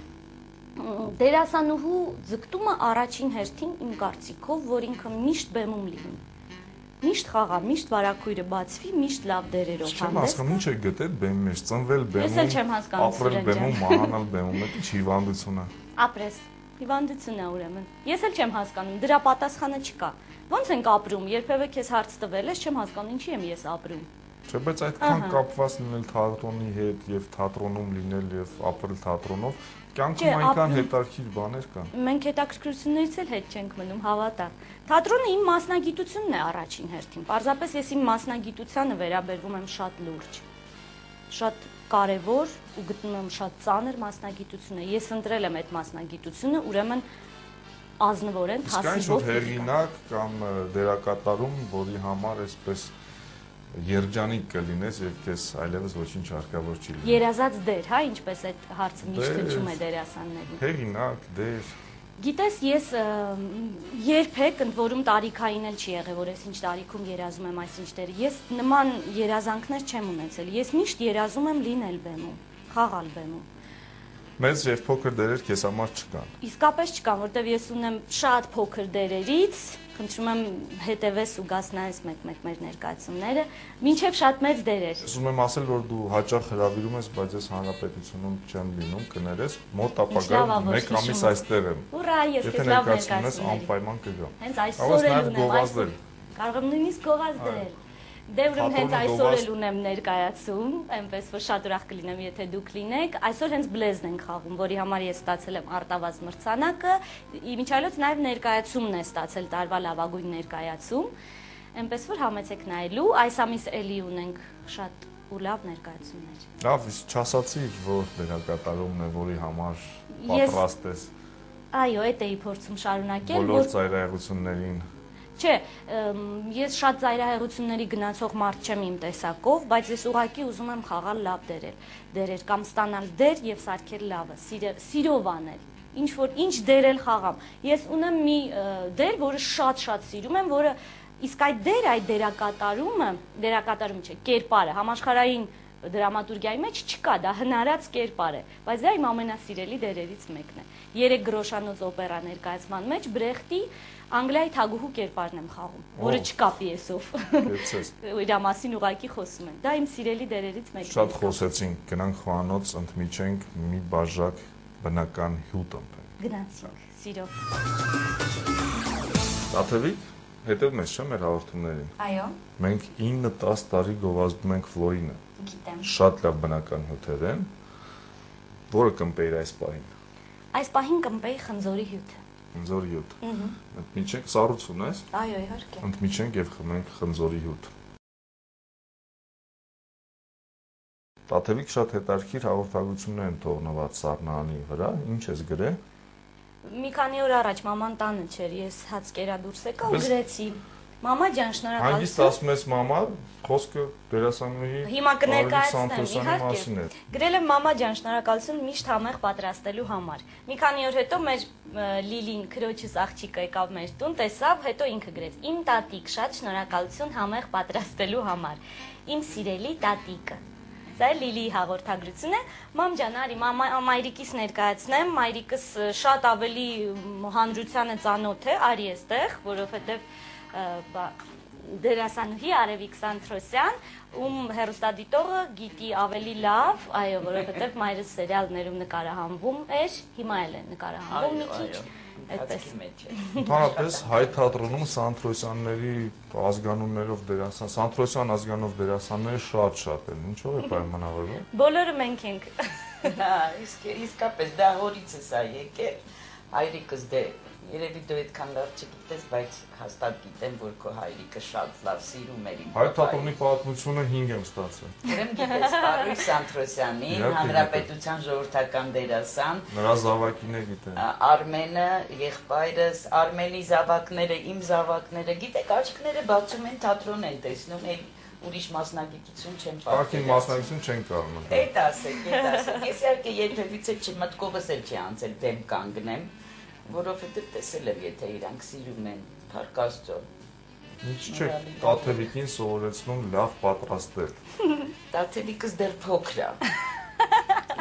Speaker 2: Դերասանուհու ձգտումը առաջին հերթին իմ կարծիքով, որ ինքը միշտ բեմում լինի։ Միշտ խաղա, միշտ վարակույրը բացվի, միշտ լավ դերերով հանդես։
Speaker 1: Չեմ հասկանում, ինչ է գտել բեմի մեջ, ծնվել բեմում,
Speaker 2: Ես էլ չեմ հասկանում
Speaker 1: ապրել բեմում, մահանալ բեմում, դա ինչ հիվանդություն է։
Speaker 2: Ապրես։ Հիվանդություն է ուրեմն։ Ես էլ չեմ հասկանում, դրա պատասխանը չկա։ Ոնց ենք ապրում, երբևէ քեզ հարց տվել ես, չեմ հասկանում, ինչի եմ ես ապրում։
Speaker 1: Չէ, բայց այդքան կապված լինել թատրոնի հետ եւ թատրոնում լինել եւ ապրել թատրոնով, կյանքում այնքան հետաքրքիր բաներ կան։
Speaker 2: Մենք հետաքրքրություններից էլ հետ չենք մնում, հավատա։ Թատրոնը իմ մասնագիտությունն է առաջին հերթին։ Պարզապես ես իմ մասնագիտությանը վերաբերվում եմ շատ լուրջ։ Շատ կարևոր ու գտնում եմ շատ ծանր մասնագիտություն է։ Ես ընտրել եմ այդ մասնագիտությունը, ուրեմն ազնվորեն
Speaker 1: հասիվով։ Իսկ այն հեղինակ կամ դերակատարում, որի համար այսպես երջանիկ կլինես եւ քեզ այլևս ոչինչ հարկավոր չի լինի։
Speaker 2: Երազած դեր, հա, ինչպես այդ հարցը միշտ հնչում է դերասաններին։
Speaker 1: Հեղինակ, դեր։
Speaker 2: Գիտես, ես երբեք ընդ որում տարիքային էլ չի եղել, որ ես ինչ տարիքում երազում եմ այսինչ դեր։ Ես նման երազանքներ չեմ ունեցել։ Ես միշտ երազում եմ լինել բեմում, խաղալ բեմում։
Speaker 1: Մեծ եւ փոքր դերեր քեզ համար չկան։
Speaker 2: Իսկապես չկան, որտեվ ես ունեմ շատ փոքր դերերից, խնդրում եմ հետևես ու գաս նայես մեկ-մեկ մեր ներկայացումները, մինչև շատ մեծ դերեր։
Speaker 1: Ուզում եմ ասել, որ դու հաճախ հրավիրում ես, բայց ես հանրապետությունում չեմ լինում, կներես, մոտ ապագայում 1 ամիս այստեղ եմ։
Speaker 2: Ուրա, ես քեզ լավ ներկայացնում եմ,
Speaker 1: անպայման կգամ։
Speaker 2: Հենց այսօր էլ ունեմ, այսօր կարող եմ նույնիսկ գովազդել։ Դե ուրեմն հենց այսօր էլ ունեմ ներկայացում, այնպես որ շատ ուրախ կլինեմ, եթե դուք լինեք։ Այսօր հենց Բլեզն ենք խաղում, որի համար ես ստացել եմ արտավազ մրցանակը, ինչ այլոց նաև ներկայացումն է ստացել տարվա լավագույն ներկայացում, այնպես որ համեցեք նայելու, այս ամիս էլի ունենք շատ ու լավ ներկայացումներ։
Speaker 1: Լավ, իսկ չասացի, որ դերակատարումն է, որի համար պատրաստ ես։
Speaker 2: Այո, այդ էի փորձում շարունակել,
Speaker 1: բոլոր ծայրահեղություններին։
Speaker 2: Չէ, ես շատ ծայրահեղությունների գնացող մարդ չեմ իմ տեսակով, բայց ես ուղղակի ուզում եմ խաղալ լավ դերեր կամ ստանալ դեր եւ սարքել լավը, սիրով անել։ Ինչ դեր էլ խաղամ։ Ես ունեմ մի դեր, որը շատ սիրում եմ, որը իսկ այդ դերակատարումը չէ, կերպարը, համաշխարհային դրամատուրգիայի մեջ չկա, դա հնարած կերպար է, բայց դա իմ ամենասիրելի դերերից մեկն է։ 3 գրոշանոց օպերա ներկայացման մեջ Բրեխտի Անգլիայի թագուհու կերպարն եմ խաղում, որը չկա պիեսով։ Իրա մասին ուղղակի խոսում են։ Դա իմ սիրելի դերերից մեկն է։
Speaker 1: Շատ խոսեցինք, գնանք խոհանոց, ընդմիջենք մի բաժակ բնական հյութ ընտրենք։
Speaker 2: Գնացինք, սիրով։
Speaker 1: Տաթևիկ, հետևում ես չէ՞ մեր հաղորդումներին։
Speaker 2: Այո։
Speaker 1: Մենք 9-10 տարի գովազդում ենք ֆլորինը։
Speaker 2: Գիտեմ։
Speaker 1: Շատ լավ բնական հյութեր են, որը կմպեիր այս պահին։
Speaker 2: Այս պահին կմպեի խնձորի հյութը։
Speaker 1: Խնձորի հյութ։ Ընդմիջենք, սառույց ունես։
Speaker 2: Այո, իհարկե։
Speaker 1: Ընդմիջենք եւ խմենք խնձորի հյութ։ Տաթևիկ շատ հետաքրքիր հաղորդագրություններ են թողնված սառնարանի վրա, ինչ ես գրել։
Speaker 2: Մի քանի օր առաջ մաման տանը չէր, ես հաց կերա դուրս եկա ու գրեցի։ Մամա ջան, շնորհակալություն։
Speaker 1: Հանգիստ ասում ես մամա, խոսքը դերասանուհի
Speaker 2: հիմա կներկայացնեմ,
Speaker 1: մասին է։
Speaker 2: Գրել եմ մամա ջան, շնորհակալություն միշտ համեղ պատրաստելու համար։ Մի քանի օր հետո մեր Լիլին, քրոջս աղջիկը եկավ մեր տուն, տեսավ, հետո ինքը գրեց. Իմ տատիկ, շատ շնորհակալություն համեղ պատրաստելու համար։ Իմ սիրելի տատիկը։ Սա Լիլիի հաղորդագրությունն է։ Մամ ջան, արի մայրիկիս ներկայացնեմ, մայրիկս շատ ավելի հանրությանը ծանոթ է, արի էստեղ, որովհետև դերասանուհի Արևիկ Սանթրոսյան, ում հեռուստադիտողը գիտի ավելի լավ, այո, որովհետև մայրս սերիալներում նկարահանվում էր, հիմա էլ է նկարահանվում մի քիչ, այդպես։
Speaker 1: Ընդհանրապես հայ թատրոնում Սանթրոսյանների ազգանուններով դերասան, Սանթրոսյան ազգանով դերասանները շատ են, ինչով է պայմանավորվում։
Speaker 2: Բոլորը մենք ենք։
Speaker 3: Իսկապես դա հորիցս է եկել, հայրիկս դե երևի դու այդքան լավ չգիտես, բայց հաստատ գիտեմ, որ քո հայրիկը շատ լավ սիրում էր իմ։
Speaker 1: Հայ թատրոնի պատմությունը 5 եմ ստացել։
Speaker 3: Ուրեմն գիտես Պարույր Սանթրոսյանին, հանրապետության ժողովրդական դերասան։
Speaker 1: Նրա զավակին է գիտեմ։
Speaker 3: Արմենը, եղբայրս, Արմենի զավակները, իմ զավակները, գիտեք, աչքները բացում են, թատրոն են տեսնում, ուրիշ մասնագիտություն չեմ
Speaker 1: պատկերացնում։ Ակին մասնագիտություն չեն կարող։
Speaker 3: Այդ ասեք։ Ես իհարկե երբևիցե չմտքովս էլ չի անցել դեմ կանգնեմ, որովհետև տեսել եմ, եթե իրանք սիրում են, Փառք Աստծո։
Speaker 1: Ինչ չէ, Տաթևիկին սովորեցնում լավ պատրաստել։
Speaker 3: Տաթևիկս դեռ փոքր է։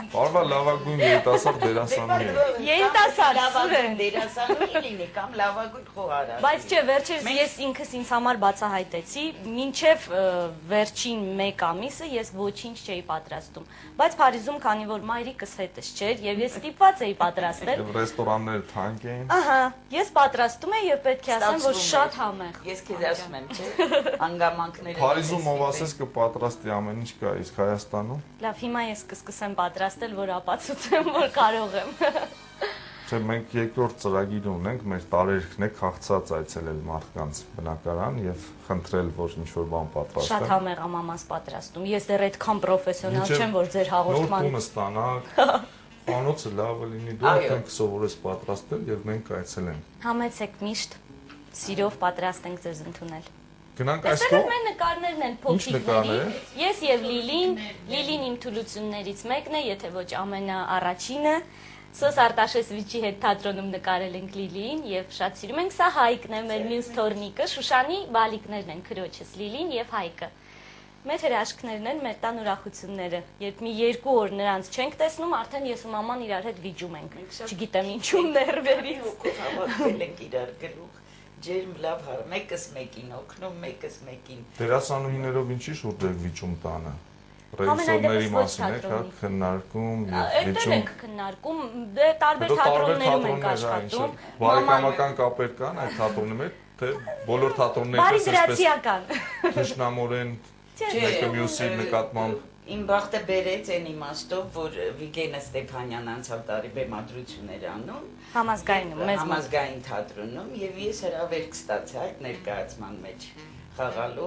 Speaker 1: Բարվա լավագույն երիտասարդ դերասանուհի է։
Speaker 2: Երիտասարդ
Speaker 3: լավագույն դերասանուհի լինի կամ լավագույն խոհարար։
Speaker 2: Բայց չէ, վերջերս ես ինքս ինձ համար բացահայտեցի, մինչև վերջին 1 ամիսը ես ոչինչ չէի պատրաստում։ Բայց Փարիզում, քանի որ մայրիկս հետս չէր եւ ես ստիպված էի պատրաստել։
Speaker 1: Եվ ռեստորանները թանկ էին։
Speaker 2: Ահա, ես պատրաստում եի եւ պետք է ասեմ, որ շատ համեղ։
Speaker 3: Ես քեզ ասում եմ, չէ՞, հանգամանքները։
Speaker 1: Փարիզում ով ասես կպատրաստի ամեն ինչ կա, իսկ Հայաստանում։
Speaker 2: Լավ, հիմա ես կսկսեմ պատրաստել, որ ապացուցեմ, որ կարող եմ։
Speaker 1: Չէ, մենք երկրորդ ծրագիր ունենք, մեր տարերքն է քաղցած այցելել մարդկանց բնակարան եւ խնդրել, որ ինչ-որ բան պատրաստեն։
Speaker 2: Շատ համեղ ամամաս պատրաստում։ Ես դեռ այդքան պրոֆեսիոնալ չեմ, որ ձեր հաղորդման։
Speaker 1: Նոր տունը ստանաք, խանութը լավը լինի, դու արդեն կսովորես պատրաստել եւ մենք այցելենք։
Speaker 2: Համեցեք միշտ սիրով պատրաստենք ձեզ ընդունել։
Speaker 1: Գնանք
Speaker 2: Այստեղ
Speaker 1: այսքով։
Speaker 2: մեր նկարներն են փոքրիկների։ Ես եւ Լիլին իմ թուլություններից մեկն է, եթե ոչ ամենաառաջինը։ Սոս Արտաշեսվիչի հետ թատրոնում նկարել ենք Լիլին եւ շատ սիրում ենք։ Սա Հայկն է, մեր մյուս թորնիկը, Շուշանի բալիկներն են, քրոջս Լիլին եւ Հայկը։ Մեր հրաշքներն են, մեր տան ուրախությունները։ Երբ մի 2 օր նրանց չենք տեսնում, արդեն ես ու մաման իրար հետ վիճում ենք։ Չգիտեմ ինչու ներվերից։
Speaker 3: Հավաքվել ենք իրար գլուխ, ջերմ լավ հար, մեկս մեկին օգնում, մեկս մեկին։
Speaker 1: Դերասանուհիներով ինչի շուրջ եք վիճում տանը։ Ռեժիսորների մասին եք, հա, քննարկում եւ
Speaker 2: Այդտեղ
Speaker 1: վիճում։
Speaker 2: ենք քննարկում, դե տարբեր թատրոններում ենք աշխատում։
Speaker 1: Բարեկամական կապեր կան այդ թատրոնի մեջ, թե բոլոր թատրոնները
Speaker 2: Բարի դրացիական։
Speaker 1: թշնամորեն մեկը մյուսի նկատմամբ
Speaker 3: Իմ բախտը բերեց այն իմաստով, որ Վիգենը Ստեփանյան անցավ տարի բեմադրություններ անում
Speaker 2: Համազգայինում, մեզ մոտ։
Speaker 3: Համազգային թատրոնում եւ ես հրավերք ստացա այդ ներկայացման մեջ խաղալու։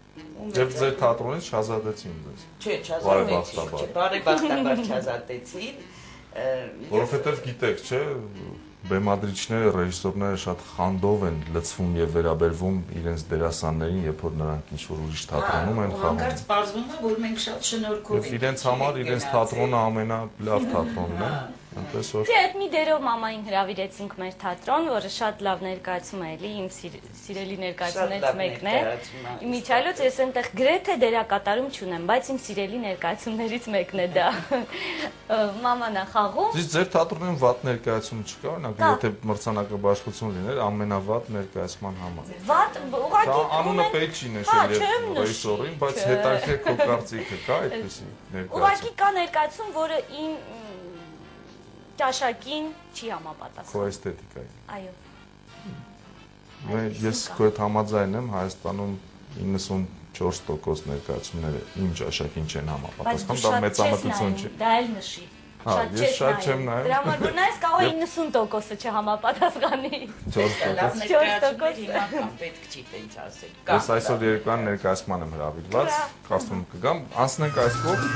Speaker 1: Եվ ձեր թատրոնից չազատեցին ձեզ։
Speaker 3: Չէ, չազատեցին, չէ, բարեբախտաբար չազատեցին,
Speaker 1: որովհետև գիտեք, չէ, բեմադրիչները, ռեժիսորները շատ խանդով են լցվում եւ վերաբերվում իրենց դերասաններին, երբ որ նրանք ինչ-որ ուրիշ թատրոնում են խաղում։
Speaker 3: Հանկարծ պարզվում է, որ մենք շատ շնորհքով
Speaker 1: Եվ իրենց համար իրենց թատրոնը ամենալավ թատրոնն է, այնպես որ
Speaker 2: Չէ, այդ մի դերով մամային հրավիրեցինք մեր թատրոն, որը շատ լավ ներկայացում է, էլի իմ սիրելի ներկայացումներից մեկն է։ Իմիջիայլոց ես այնտեղ գրեթե դերակատարում չունեմ, բայց իմ սիրելի ներկայացումներից մեկն է դա։ Մաման է խաղում։
Speaker 1: Իսկ ձեր թատրոնում վատ ներկայացում չկա, օրինակ, եթե մրցանակաբաշխություն լիներ ամենավատ ներկայացման համար։
Speaker 2: Վատ, ուղղակի
Speaker 1: Անունը պետք չի նշել եւ ռեժիսորին, բայց հետաքրքիր քո կարծիքը կա այդպեսի ներկայացում։
Speaker 2: Ուղղակի կա ներկայացում, որը իմ ճաշակին չի համապատասխանում։
Speaker 1: Քո էսթետիկայի։
Speaker 2: Այո։
Speaker 1: Ես քո հետ համաձայն եմ, Հայաստանում 94% ներկայացումները իմ ճաշակին չեն համապատասխանում, դա մեծամտություն չի։
Speaker 2: Դա էլ նշի։
Speaker 1: Ես շատ չեմ նայում։
Speaker 2: Դրա համար որ նայես կարող է 90%-ը չհամապատասխանի։
Speaker 3: 4% հիմա պետք չի տենց ասել։
Speaker 1: Ես այսօր երկան ներկայացման եմ հրավիրված, կարծում եմ կգամ, անցնենք այսքով։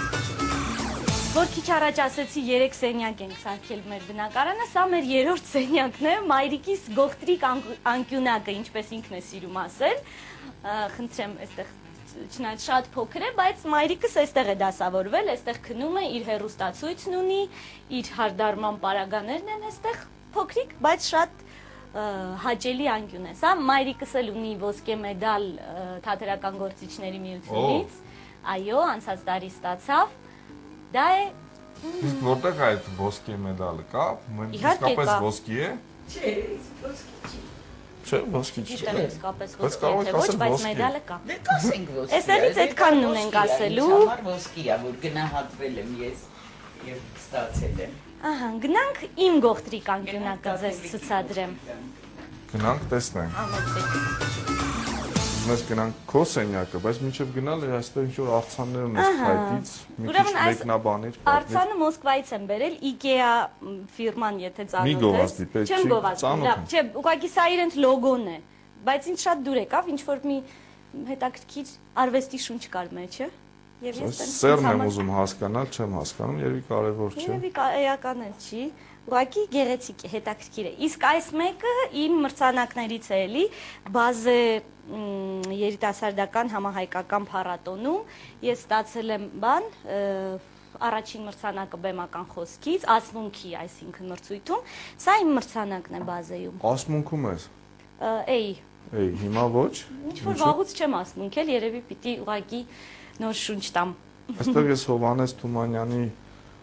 Speaker 2: Որ քիչ առաջ ասեցի 3 սենյակ ենք սարքել մեր բնակարանը, սա մեր 3-րդ սենյակն է, մայրիկիս գողտրիկ անկյունակը, ինչպես ինքն է սիրում ասել։ Խնդրեմ, այստեղ չնայած շատ փոքր է, բայց մայրիկս այստեղ է դասավորվել, այստեղ քնում է, իր հեռուստացույցն ունի, իր հարդարման պարագաներն են այստեղ փոքրիկ, բայց շատ հաճելի անկյուն է։ Սա մայրիկս էլ ունի ոսկե մեդալ թատերական գործիչների միությունից։ Այո, անցած տարի ստացավ։ Դա է
Speaker 1: Իսկ որտեղ է այդ ոսկե մեդալը կա? Իսկապես ոսկի է։
Speaker 3: Չէ, ոսկի չի։
Speaker 1: Չէ, ոսկի չի։
Speaker 2: Ճիշտ է, իսկապես
Speaker 1: Բայց
Speaker 2: ոսկի
Speaker 1: կարող
Speaker 2: է,
Speaker 1: եք
Speaker 2: ոչ,
Speaker 1: ասել
Speaker 2: բայց
Speaker 1: ոսկի։
Speaker 2: մեդալը կա։
Speaker 3: Դե կասենք ոսկի։
Speaker 2: Էստեղից այդքանն ունենք ասելու։
Speaker 3: Համար ոսկի է, որ գնահատվել եմ ես եւ ստացել եմ։
Speaker 2: Ահա, գնանք իմ գողտրիկ անկյունակը ձեզ ցուցադրեմ։
Speaker 1: Գնանք տեսնենք։
Speaker 2: Ամեցեք։
Speaker 1: Մենք գնանք քո սենյակը, բայց մինչև գնալ այստեղ ինչ-որ արձաններ ունես փայտից, մի քիչ մեկնաբանիչ պատմիր։
Speaker 2: Արձանը Մոսկվայից եմ բերել, IKEA ֆիրման, եթե
Speaker 1: Մի գովազդի պետք չի,
Speaker 2: Չեմ գովազդի,
Speaker 1: ծանոթ
Speaker 2: լավ,
Speaker 1: եմ։
Speaker 2: չէ, ուղղակի սա իրենց լոգոն է, բայց ինձ շատ դուր եկավ, ինչ որ մի հետաքրքիր արվեստի շունչ կար մեջը։ Եվ ես
Speaker 1: Սերն եմ ուզում հասկանալ, չեմ հասկանում, երևի կարևոր չէ։
Speaker 2: Երևի էական էլ չի, ուղղակի գեղեցիկ է, հետաքրքիր է։ Իսկ այս մեկը իմ մրցանակներից է էլի, բազե երիտասարդական համահայկական փառատոնում ես ստացել եմ բան, առաջին մրցանակը բեմական խոսքից, ասմունքի, այսինքն մրցույթում, սա իմ մրցանակն է բազեում։
Speaker 1: Ասմունքում ես։
Speaker 2: Էй,
Speaker 1: Հիմա ոչ։
Speaker 2: ինչ որ վաղուց չեմ ասմունքել, երևի պիտի ուղղակի նոր շունչ տամ։
Speaker 1: Այստեղ ես Հովհաննես Թումանյանի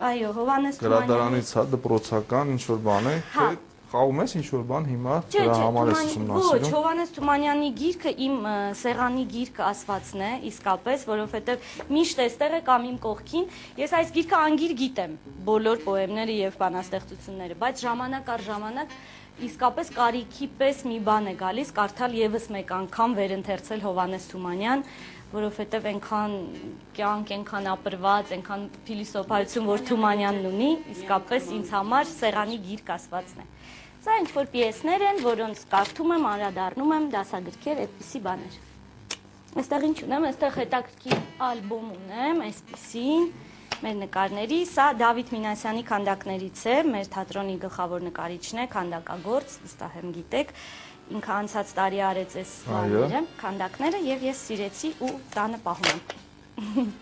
Speaker 2: Այո, Հովհաննես Թումանյանի
Speaker 1: գրադարանից հա դպրոցական ինչ որ բան է, թե խաղում ես ինչ որ բան հիմա դրա համար ես ուսումնասիրում։
Speaker 2: Ոչ, Հովհաննես Թումանյանի գիրքը իմ սեղանի գիրքը ասվածն է, իսկապես, որովհետև միշտ էստեղ է կամ իմ կողքին։ Ես այս գիրքը անգիր գիտեմ, բոլոր պոեմները եւ բանաստեղծությունները, բայց ժամանակ առ ժամանակ իսկապես կարիքի պես մի բան է գալիս կարդալ եւս մեկ անգամ վերընթերցել Հովհաննես Թումանյան, որովհետև այնքան կյանք, այնքան ապրված, այնքան փիլիսոփայություն, որ Թումանյանն ունի, իսկապես ինձ համար սեղանի գիրք ասվածն է։ Սա ինչ-որ պիեսներ են, որոնց կարդում եմ, անդրադառնում եմ, դասագրքեր, այդպիսի բաներ։ Այստեղ ինչ ունեմ, այստեղ հետաքրքիր ալբոմ ունեմ, այսպիսին, մեր նկարների, սա Դավիթ Մինասյանի քանդակներից է, մեր թատրոնի գլխավոր նկարիչն է, քանդակագործ, վստահ եմ գիտեք, ինքը անցած տարի արեց այս բաները, քանդակները, եւ ես սիրեցի ու տանը պահում եմ։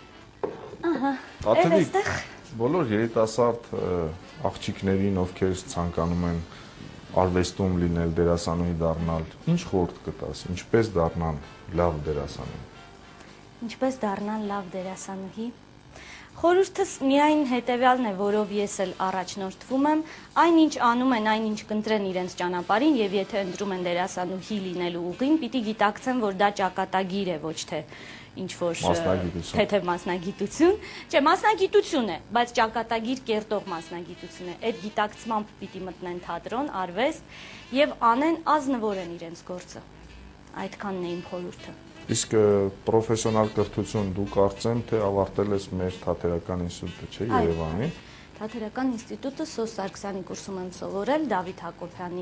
Speaker 2: Ահա, այստեղ
Speaker 1: բոլոր երիտասարդ աղջիկներին, ովքեր ցանկանում են արվեստում լինել, դերասանուհի դառնալ, ինչ խորհուրդ կտաս, ինչպես դառնան լավ դերասանուհի։
Speaker 2: Ինչպես դառնալ լավ դերասանուհի։ Խորհուրդս միայն հետևյալն է, որով ես էլ առաջնորդվում եմ, այնինչ անում են, այնինչ կընտրեն իրենց ճանապարհին եւ եթե ընտրում են դերասանուհի լինելու ուղին, պիտի գիտակցեն, որ դա ճակատագիր է, ոչ թե ինչ-որ թեթև մասնագիտություն, չէ, մասնագիտություն է, բայց ճակատագիր կերտող մասնագիտություն է։ Այդ գիտակցմամբ պիտի մտնեն թատրոն, արվեստ եւ անեն ազնվորեն իրենց գործը։ Այդքանն է իմ խորհուրդը։
Speaker 1: Իսկ պրոֆեսիոնալ կրթություն դու կարծեմ, թե ավարտել ես մեր թատերական ինստիտուտը, չէ, Երևանի։
Speaker 2: Թատերական ինստիտուտը Սոս Սարգսյանի կուրսում եմ սովորել, Դավիթ Հակոբյանի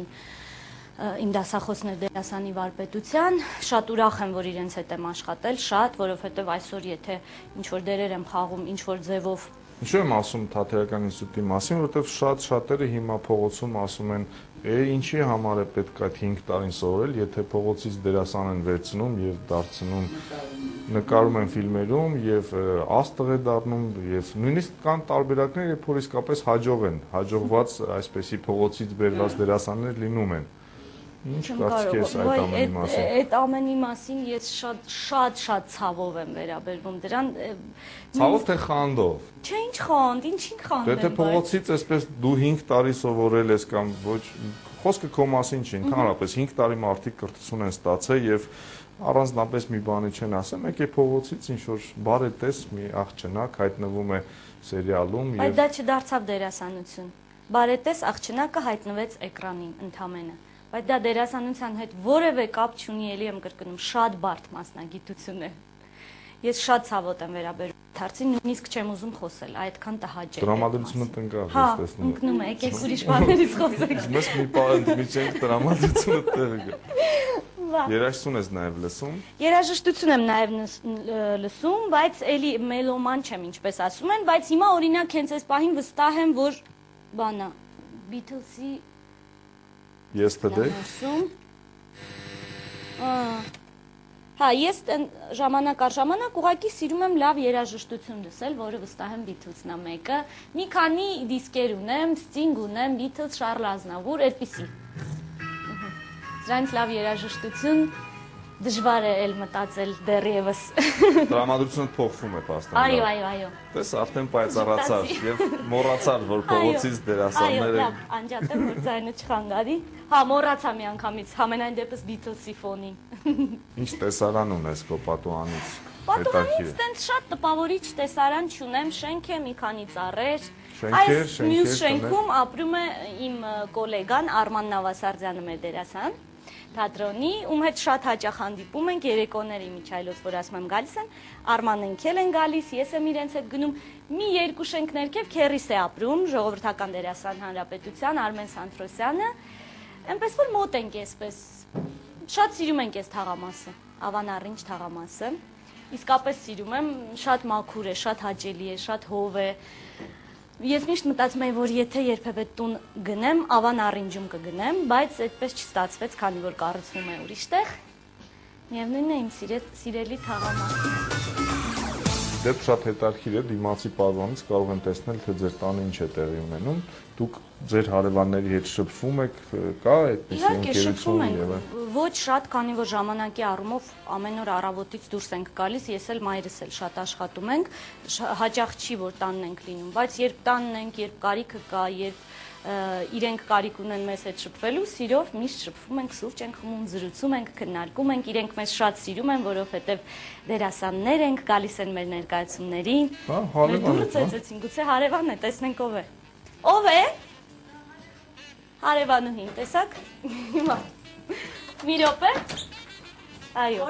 Speaker 2: իմ դասախոսներ դերասանի վարպետության, շատ ուրախ եմ, որ իրենց հետ եմ աշխատել, շատ, որովհետև այսօր եթե ինչ-որ դերեր եմ խաղում, ինչ-որ ձևով։
Speaker 1: Ինչու եմ ասում թատերական ինստիտուտի մասին, որովհետև շատերը հիմա փողոցում ասում են, ինչի համար է պետք այդ 5 տարին սովորել, եթե փողոցից դերասան են վերցնում եւ դարձնում, նկարում են ֆիլմերում եւ աստղ է դառնում եւ նույնիսկ կան տարբերակներ, երբ որ իսկապես հաջող են, հաջողված այսպեսի փողոցից բերված դերասաններ լինում են։ Ինչ կարծիք ես այդ ամենի մասին։
Speaker 2: Այդ ամենի մասին ես շատ ցավով եմ վերաբերվում դրան։
Speaker 1: Ցավով թե խանդով։
Speaker 2: Չէ, ինչ խանդ, ինչին խանդեմ։
Speaker 1: Դե փողոցից այսպես դու 5 տարի սովորել ես կամ ոչ, խոսքը քո մասին չի, ընդհանրապես 5 տարի մարդիկ կրթություն են ստացել եւ առանձնապես մի բանի չեն ասել, մեկ է փողոցից ինչ որ բարետես մի աղջնակ հայտնվում է սերիալում եւ
Speaker 2: Այդ դա չդարձավ դերասանություն։ Բարետես աղջնակը հայտնվեց էկրանին ընդամենը։ Բայց դա դերասանության հետ որևէ կապ չունի, ելի եմ կրկնում, շատ բարդ մասնագիտություն է։ Ես շատ ցավոտ եմ վերաբերվում դարձին, նույնիսկ չեմ ուզում խոսել, այդքան տհաճ է։
Speaker 1: Տրամադրությունը տնկավ,
Speaker 2: ես
Speaker 1: տեսնում եմ։
Speaker 2: Ընկնում է, եկեք ուրիշ բաներից խոսենք։
Speaker 1: Ես մի բան միջենք տրամադրությունը տեղը գա։ Երաժշտություն ես նաև լսում։
Speaker 2: Երաժշտություն եմ նաև լսում, բայց էլի մելոման չեմ, ինչպես ասում են, բայց հիմա օրինակ հենց այս պահին վստահ եմ, որ բանա Beatles-ի
Speaker 1: Yesterday։
Speaker 2: Հա, ես ժամանակ առ ժամանակ ուղղակի սիրում եմ լավ երաժշտություն լսել, որը վստահ եմ Beatles-ն է մեկը։ Մի քանի դիսկեր ունեմ, Sting ունեմ, Beatles, Charles Aznavour, այդպիսի։ Դրանից լավ երաժշտություն դժվար է էլ մտածել դեռևս։
Speaker 1: Տրամադրությունը փոխվում է պաստան։
Speaker 2: Այո։
Speaker 1: Տես արդեն պայծառացար եւ մոռացար, որ փողոցից դերասանները
Speaker 2: անջատ եմ, որ ձայնը չխանգարի։ Հա, մոռացա մի անգամից, համենայն դեպս Beatles-ի ֆոնին։
Speaker 1: Ինչ տեսարան ունես քո պատուհանից։
Speaker 2: Պատուհանից տենց շատ տպավորիչ տեսարան չունեմ, շենք է, մի քանի ծառեր։
Speaker 1: Շենքեր,
Speaker 2: մյուս շենքում ապրում է իմ գոլեգան Արման Նավասարդյանը, մեր դերասան թատրոնի, ում հետ շատ հաճախ հանդիպում ենք երեկոների միջայլոց, որ ասում եմ գալիս են, Արմանն ընկել են գալիս, ես եմ իրենց հետ գնում, մի երկու շենք ներքև քերիս է ապրում, ժողովրդական դերասան հանրապետության Արմեն Սանթրոսյանը, այնպես որ մոտ ենք այսպես, շատ սիրում ենք այս թաղամասը, Ավանառինչ թաղամասը, իսկապես սիրում եմ, շատ մաքուր է, շատ հաճելի է, շատ հով է։ Ես միշտ մտածում եմ, որ եթե երբևէ տուն գնեմ, Ավանառինջում կգնեմ, բայց այդպես չստացվեց, քանի որ կառուցվում է ուրիշտեղ։ Միևնույնն է իմ սիրելի թաղամասը։
Speaker 1: Իդեպ շատ հետաքրքիր է, դիմացի պարզանից կարող են տեսնել, թե ձեր տանը ինչ է տեղի ունենում։ Դուք ձեր հարևանների հետ շփվում եք, կա այդպիսի ընկերություն եւ
Speaker 2: ոչ շատ, քանի որ ժամանակի առումով ամեն օր առավոտից դուրս ենք գալիս, ես էլ մայրս էլ շատ աշխատում ենք, հաճախ չի որ տանն ենք լինում, բայց երբ տանն ենք, երբ կարիքը կա, երբ իրենք կարիք ունեն մեզ հետ շփվելու, սիրով միշտ շփվում ենք, սուրճ ենք խմում, զրուցում ենք, քննարկում ենք, իրենք մեզ շատ սիրում են, որովհետև դերասաններ ենք, գալիս են մեր ներկայացումներին։ Մեր դուրս ծեծեցին, գուցե հարևանն է, տեսնենք ով է։ Ով է։ Հարևանուհին, տեսակ։ Հիմա։ Մի րոպե։ Այո։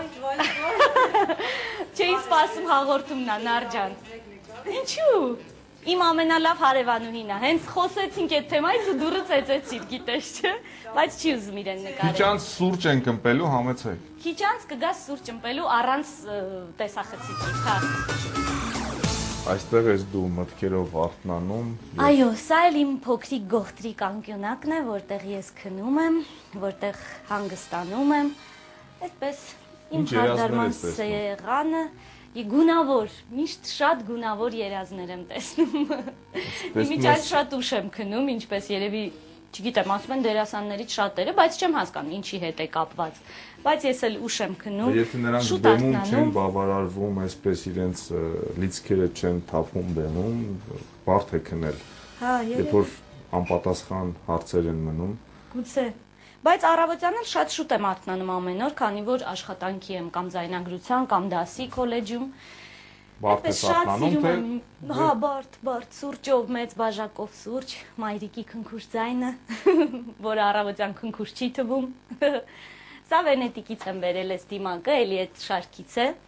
Speaker 2: Չէի սպասում հաղորդումն է, Նարջան։ Ինչու։ Իմ ամենալավ հարևանուհին է, հենց խոսեցինք այդ թեմայից ու դուրը ծեծեցիր, գիտես չէ, բայց չի ուզում իրեն նկարել։
Speaker 1: Քիչ անց սուրճ ենք ըմպելու, համեցեք։
Speaker 2: Քիչ անց կգաս սուրճ ըմպելու առանց տեսախցիկի, հա։
Speaker 1: Այստեղ ես դու մտքերով արթնանում։
Speaker 2: Այո, սա էլ իմ փոքրիկ գողտրիկ անկյունակն է, որտեղ ես քնում եմ, որտեղ հանգստանում եմ, այդպես իմ հարդարման սեղանը։ Գունավոր, միշտ շատ գունավոր երազներ եմ տեսնում։ Իմիջիայլ շատ ուշ եմ քնում, ինչպես երևի, չգիտեմ, ասում են դերասաններից շատերը, բայց չեմ հասկանում ինչի հետ է կապված։ Բայց ես էլ ուշ եմ քնում։
Speaker 1: Եթե նրանք բեմում չեն բավարարվում, այսպես իրենց լիցքերը չեն թափում բեմում, բարդ է քնել։
Speaker 2: Հա,
Speaker 1: երբ որ անպատասխան հարցեր են մնում։
Speaker 2: Գուցե։ Բայց առավոտյան էլ շատ շուտ եմ արթնանում ամեն օր, քանի որ աշխատանքի եմ կամ ձայնագրության, կամ դասի քոլեջում։
Speaker 1: Բարդ ես արթնանում, թե։
Speaker 2: Հա, բարդ, սուրճով, մեծ բաժակով սուրճ, մայրիկի քնքուշ ձայնը, որը առավոտյան քնքուշ չի թվում։ Սա Վենետիկից եմ բերել այս դիմակը, էլի այդ շարքից է։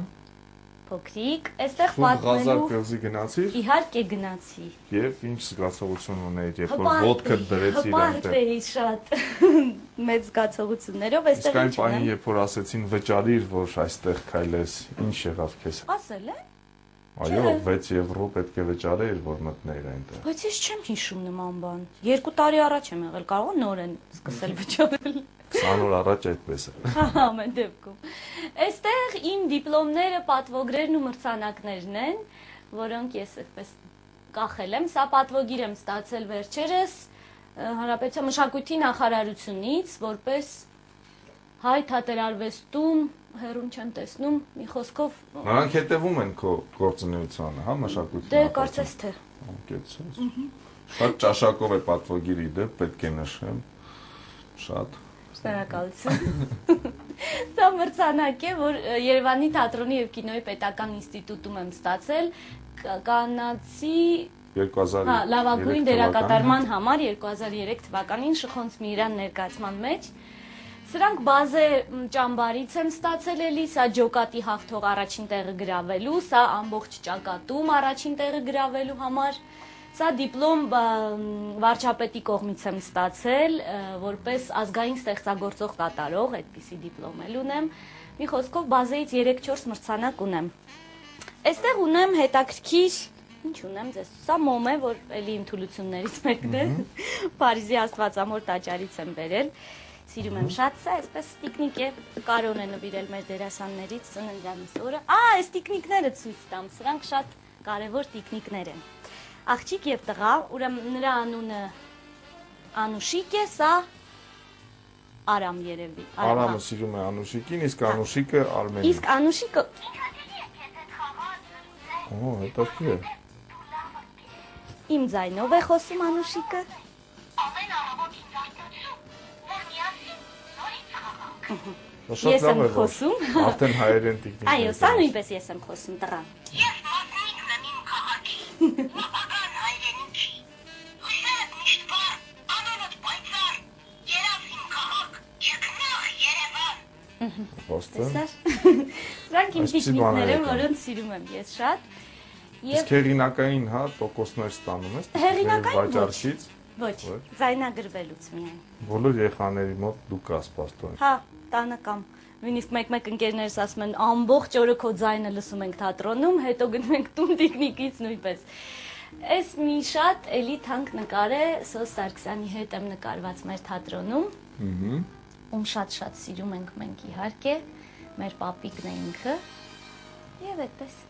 Speaker 2: Փոքրիկ, այստեղ պատմելու։
Speaker 1: Ղազար կղզի գնացիր։
Speaker 2: Իհարկե գնացի։
Speaker 1: Եվ ինչ զգացողություն ունեիր, երբ որ ոտքդ դրեցիր այնտեղ։
Speaker 2: Հպարտ էի շատ մեծ զգացողություններով, այստեղ
Speaker 1: ինչ ունեմ։ Իսկ այն պահին, երբ որ ասեցին վճարիր, որ այստեղ քայլես, ինչ եղավ քեզ։
Speaker 2: Ասել է։
Speaker 1: Այո, 6 եվրո պետք է վճարեիր, որ մտնեիր այնտեղ։
Speaker 2: Բայց ես չեմ հիշում նման բան։ 2 տարի առաջ եմ եղել, կարող է նոր են սկսել վճարել։
Speaker 1: 20 օր առաջ այդպես է։
Speaker 2: Հա, ամեն դեպքում։ Այստեղ իմ դիպլոմները, պատվոգրերն ու մրցանակներն են, որոնք ես այդպես կախել եմ։ Սա պատվոգիր եմ ստացել վերջերս Հանրապետության մշակույթի նախարարությունից, որպես հայ թատերարվեստում հերուն չեն տեսնում, մի խոսքով։
Speaker 1: Նրանք հետևում են քո գործունեությանը, հա, մշակույթի։
Speaker 2: Դե կարծես թե։
Speaker 1: Անկեցես։ Շատ ճաշակով է պատվոգիրի դեպ, պետք է նշեմ։ Շատ։
Speaker 2: Շնորհակալություն։ Սա մրցանակ է, որ Երևանի թատրոնի եւ կինոյի պետական ինստիտուտում եմ ստացել կանացի
Speaker 1: 2003
Speaker 2: լավագույն դերակատարման համար 2003 թվականին Շխոնց Միրան ներկայացման մեջ։ Սրանք բազե ճամբարից եմ ստացել էլի, սա ջոկատի հաղթող առաջին տեղը գրավելու, սա ամբողջ ճակատում առաջին տեղը գրավելու համար, սա դիպլոմ վարչապետի կողմից եմ ստացել, որպես ազգային ստեղծագործող կատարող, այդպիսի դիպլոմ էլ ունեմ, մի խոսքով բազեից 3-4 մրցանակ ունեմ։ Այստեղ ունեմ հետաքրքիր, ինչ ունեմ ձեզ, սա մոմ է, որ էլի իմ թուլություններից մեկն է, Փարիզի Աստվածամոր տաճարից եմ բերել, սիրում եմ շատ, սա այսպես տիկնիկ է, Կարոն է նվիրել մեր դերասաններից ծննդյանիս օրը, այս տիկնիկները ցույց տամ, սրանք շատ կարևոր տիկնիկներ են, աղջիկ եւ տղա, ուրեմն նրա անունը Անուշիկ է, սա Արամ երևի,
Speaker 1: Արամը սիրում է Անուշիկին, իսկ Անուշիկը Արմենին։
Speaker 2: Իսկ Անուշիկը
Speaker 1: Օ, հետաքրքիր է։
Speaker 2: Իմ ձայնով է խոսում Անուշիկը։
Speaker 3: Ամեն առավոտ ինձ այդտեղում, որ միասին նորից խաղանք։
Speaker 2: Ես եմ խոսում։
Speaker 1: Արդեն հայերեն տիկնիկ։
Speaker 2: Այո, սա նույնպես ես եմ խոսում, տղա։
Speaker 3: Ես մասնիկն եմ իմ քաղաքի, ապագան հայրենիքի։ Հույսերդ միշտ բար, անոնդ պայծար, երավ իմ քաղաք, երկնաղ Երևան։
Speaker 1: Ոստը։
Speaker 2: Սրանք իմ տիկնիկներ են, որոնց սիրում եմ ես շատ։
Speaker 1: Իսկ հեղինակային, հա, տոկոսներ ստանում ես։
Speaker 2: Հեղինակային ոչ, ձայնագրվելուց միայն։
Speaker 1: Բոլոր երեխաների մոտ դու կաս պաստորեն։
Speaker 2: Հա, տանը կամ նույնիսկ մեկ-մեկ ընկերներս ասում են ամբողջ օրը քո ձայնը լսում ենք թատրոնում, հետո գնում ենք տուն տիկնիկից նույնպես։ Այս մի շատ էլի թանկ նկար է, Սոս Սարգսյանի հետ եմ նկարված մեր թատրոնում։ Ում շատ-շատ սիրում ենք մենք իհարկե, մեր պապիկն է ինքը։ Եվ այդպես։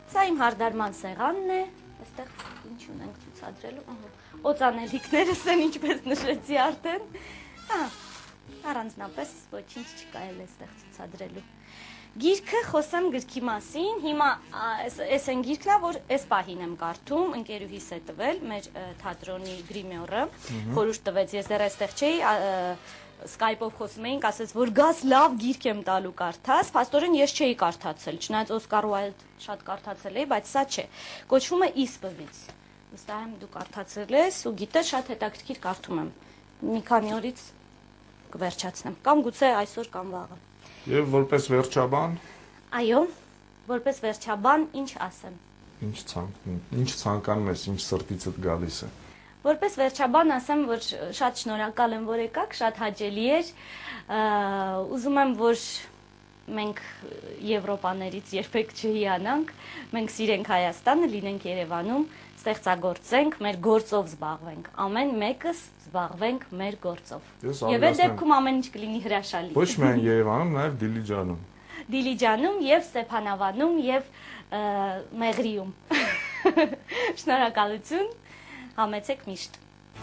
Speaker 2: Սա իմ հարդարման սեղանն է, այստեղ ինչ ունենք ցուցադրելու, օծանելիքներս են, ինչպես նշեցի արդեն, առանձնապես ոչինչ չկա էլ այստեղ ցուցադրելու։ Գիրքը խոսեմ գրքի մասին, հիմա այս են գիրքն է, որ այս պահին եմ կարդում, ընկերուհիս է տվել, մեր թատրոնի գրիմյորը, խորհուրդ տվեց, ես դեռ այստեղ չէի, Skype-ով խոսում էինք, ասեց, որ գաս լավ գիրք եմ տալու կարդաս, փաստորեն ես չէի կարդացել, չնայած Օսկար Ուայլդ շատ կարդացել էի, բայց սա չէ, կոչվում է Իսպովից, վստահ եմ դու կարդացել ես ու գիտես, շատ հետաքրքիր կարդում եմ, մի քանի օրից կվերջացնեմ, կամ գուցե այսօր կամ վաղը։
Speaker 1: Եվ որպես վերջաբան։
Speaker 2: Այո, որպես վերջաբան ինչ ասեմ։
Speaker 1: Ինչ ցանկանում ես, ինչ սրտիցդ գալիս է։
Speaker 2: Որպես վերջաբան ասեմ, որ շատ շնորհակալ եմ, որ եկաք, շատ հաճելի էր։ Ուզում եմ, որ մենք Եվրոպաներից երբեք չհիանանք, մենք սիրենք Հայաստանը, լինենք Երևանում, ստեղծագործենք, մեր գործով զբաղվենք, ամեն մեկս զբաղվենք մեր գործով։ Եվ այդ դեպքում ամեն ինչ կլինի հրաշալի։
Speaker 1: Ոչ միայն Երևանում, նաև Դիլիջանում։
Speaker 2: Դիլիջանում եւ Ստեփանավանում եւ Մեղրիում։ Շնորհակալություն, համեցեք միշտ։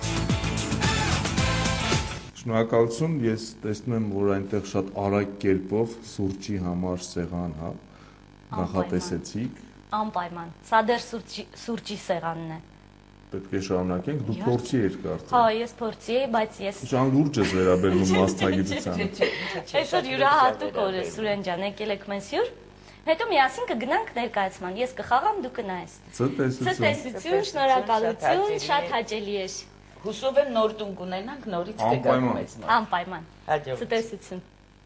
Speaker 1: Շնորհակալություն, ես տեսնում եմ, որ այնտեղ շատ արագ կերպով սուրճի համար սեղան, հա, նախատեսեցիք։
Speaker 2: Անպայման, սա դեռ սուրճի սեղանն է։
Speaker 1: Պետք է շարունակենք, դու փորձի եք կարծեմ։
Speaker 2: Հա, ես փորձի էի, բայց ես
Speaker 1: Ժան լուրջ ես վերաբերվում մասնագիտությանը։
Speaker 2: Այսօր յուրահատուկ օր է, Սուրեն ջան, եկել եք մեզ հյուր։ Հետո միասին կգնանք ներկայացման, ես կխաղամ, դու կնայես։ Ցտեսություն, շնորհակալություն, շատ հաճելի էր։
Speaker 4: Հուսով եմ նոր տուն կունենանք, նորից կգանք մեզ մոտ։
Speaker 2: Անպայման։ Ցտեսություն։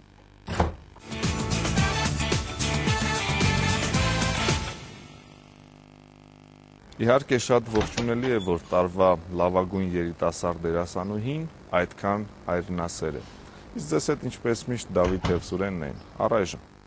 Speaker 1: Իհարկե շատ ողջունելի է, որ տարվա լավագույն երիտասարդ դերասանուհին այդքան հայրենասեր է։ Իսկ ձեզ հետ ինչպես միշտ Դավիթ եւ Սուրենն են, առայժմ։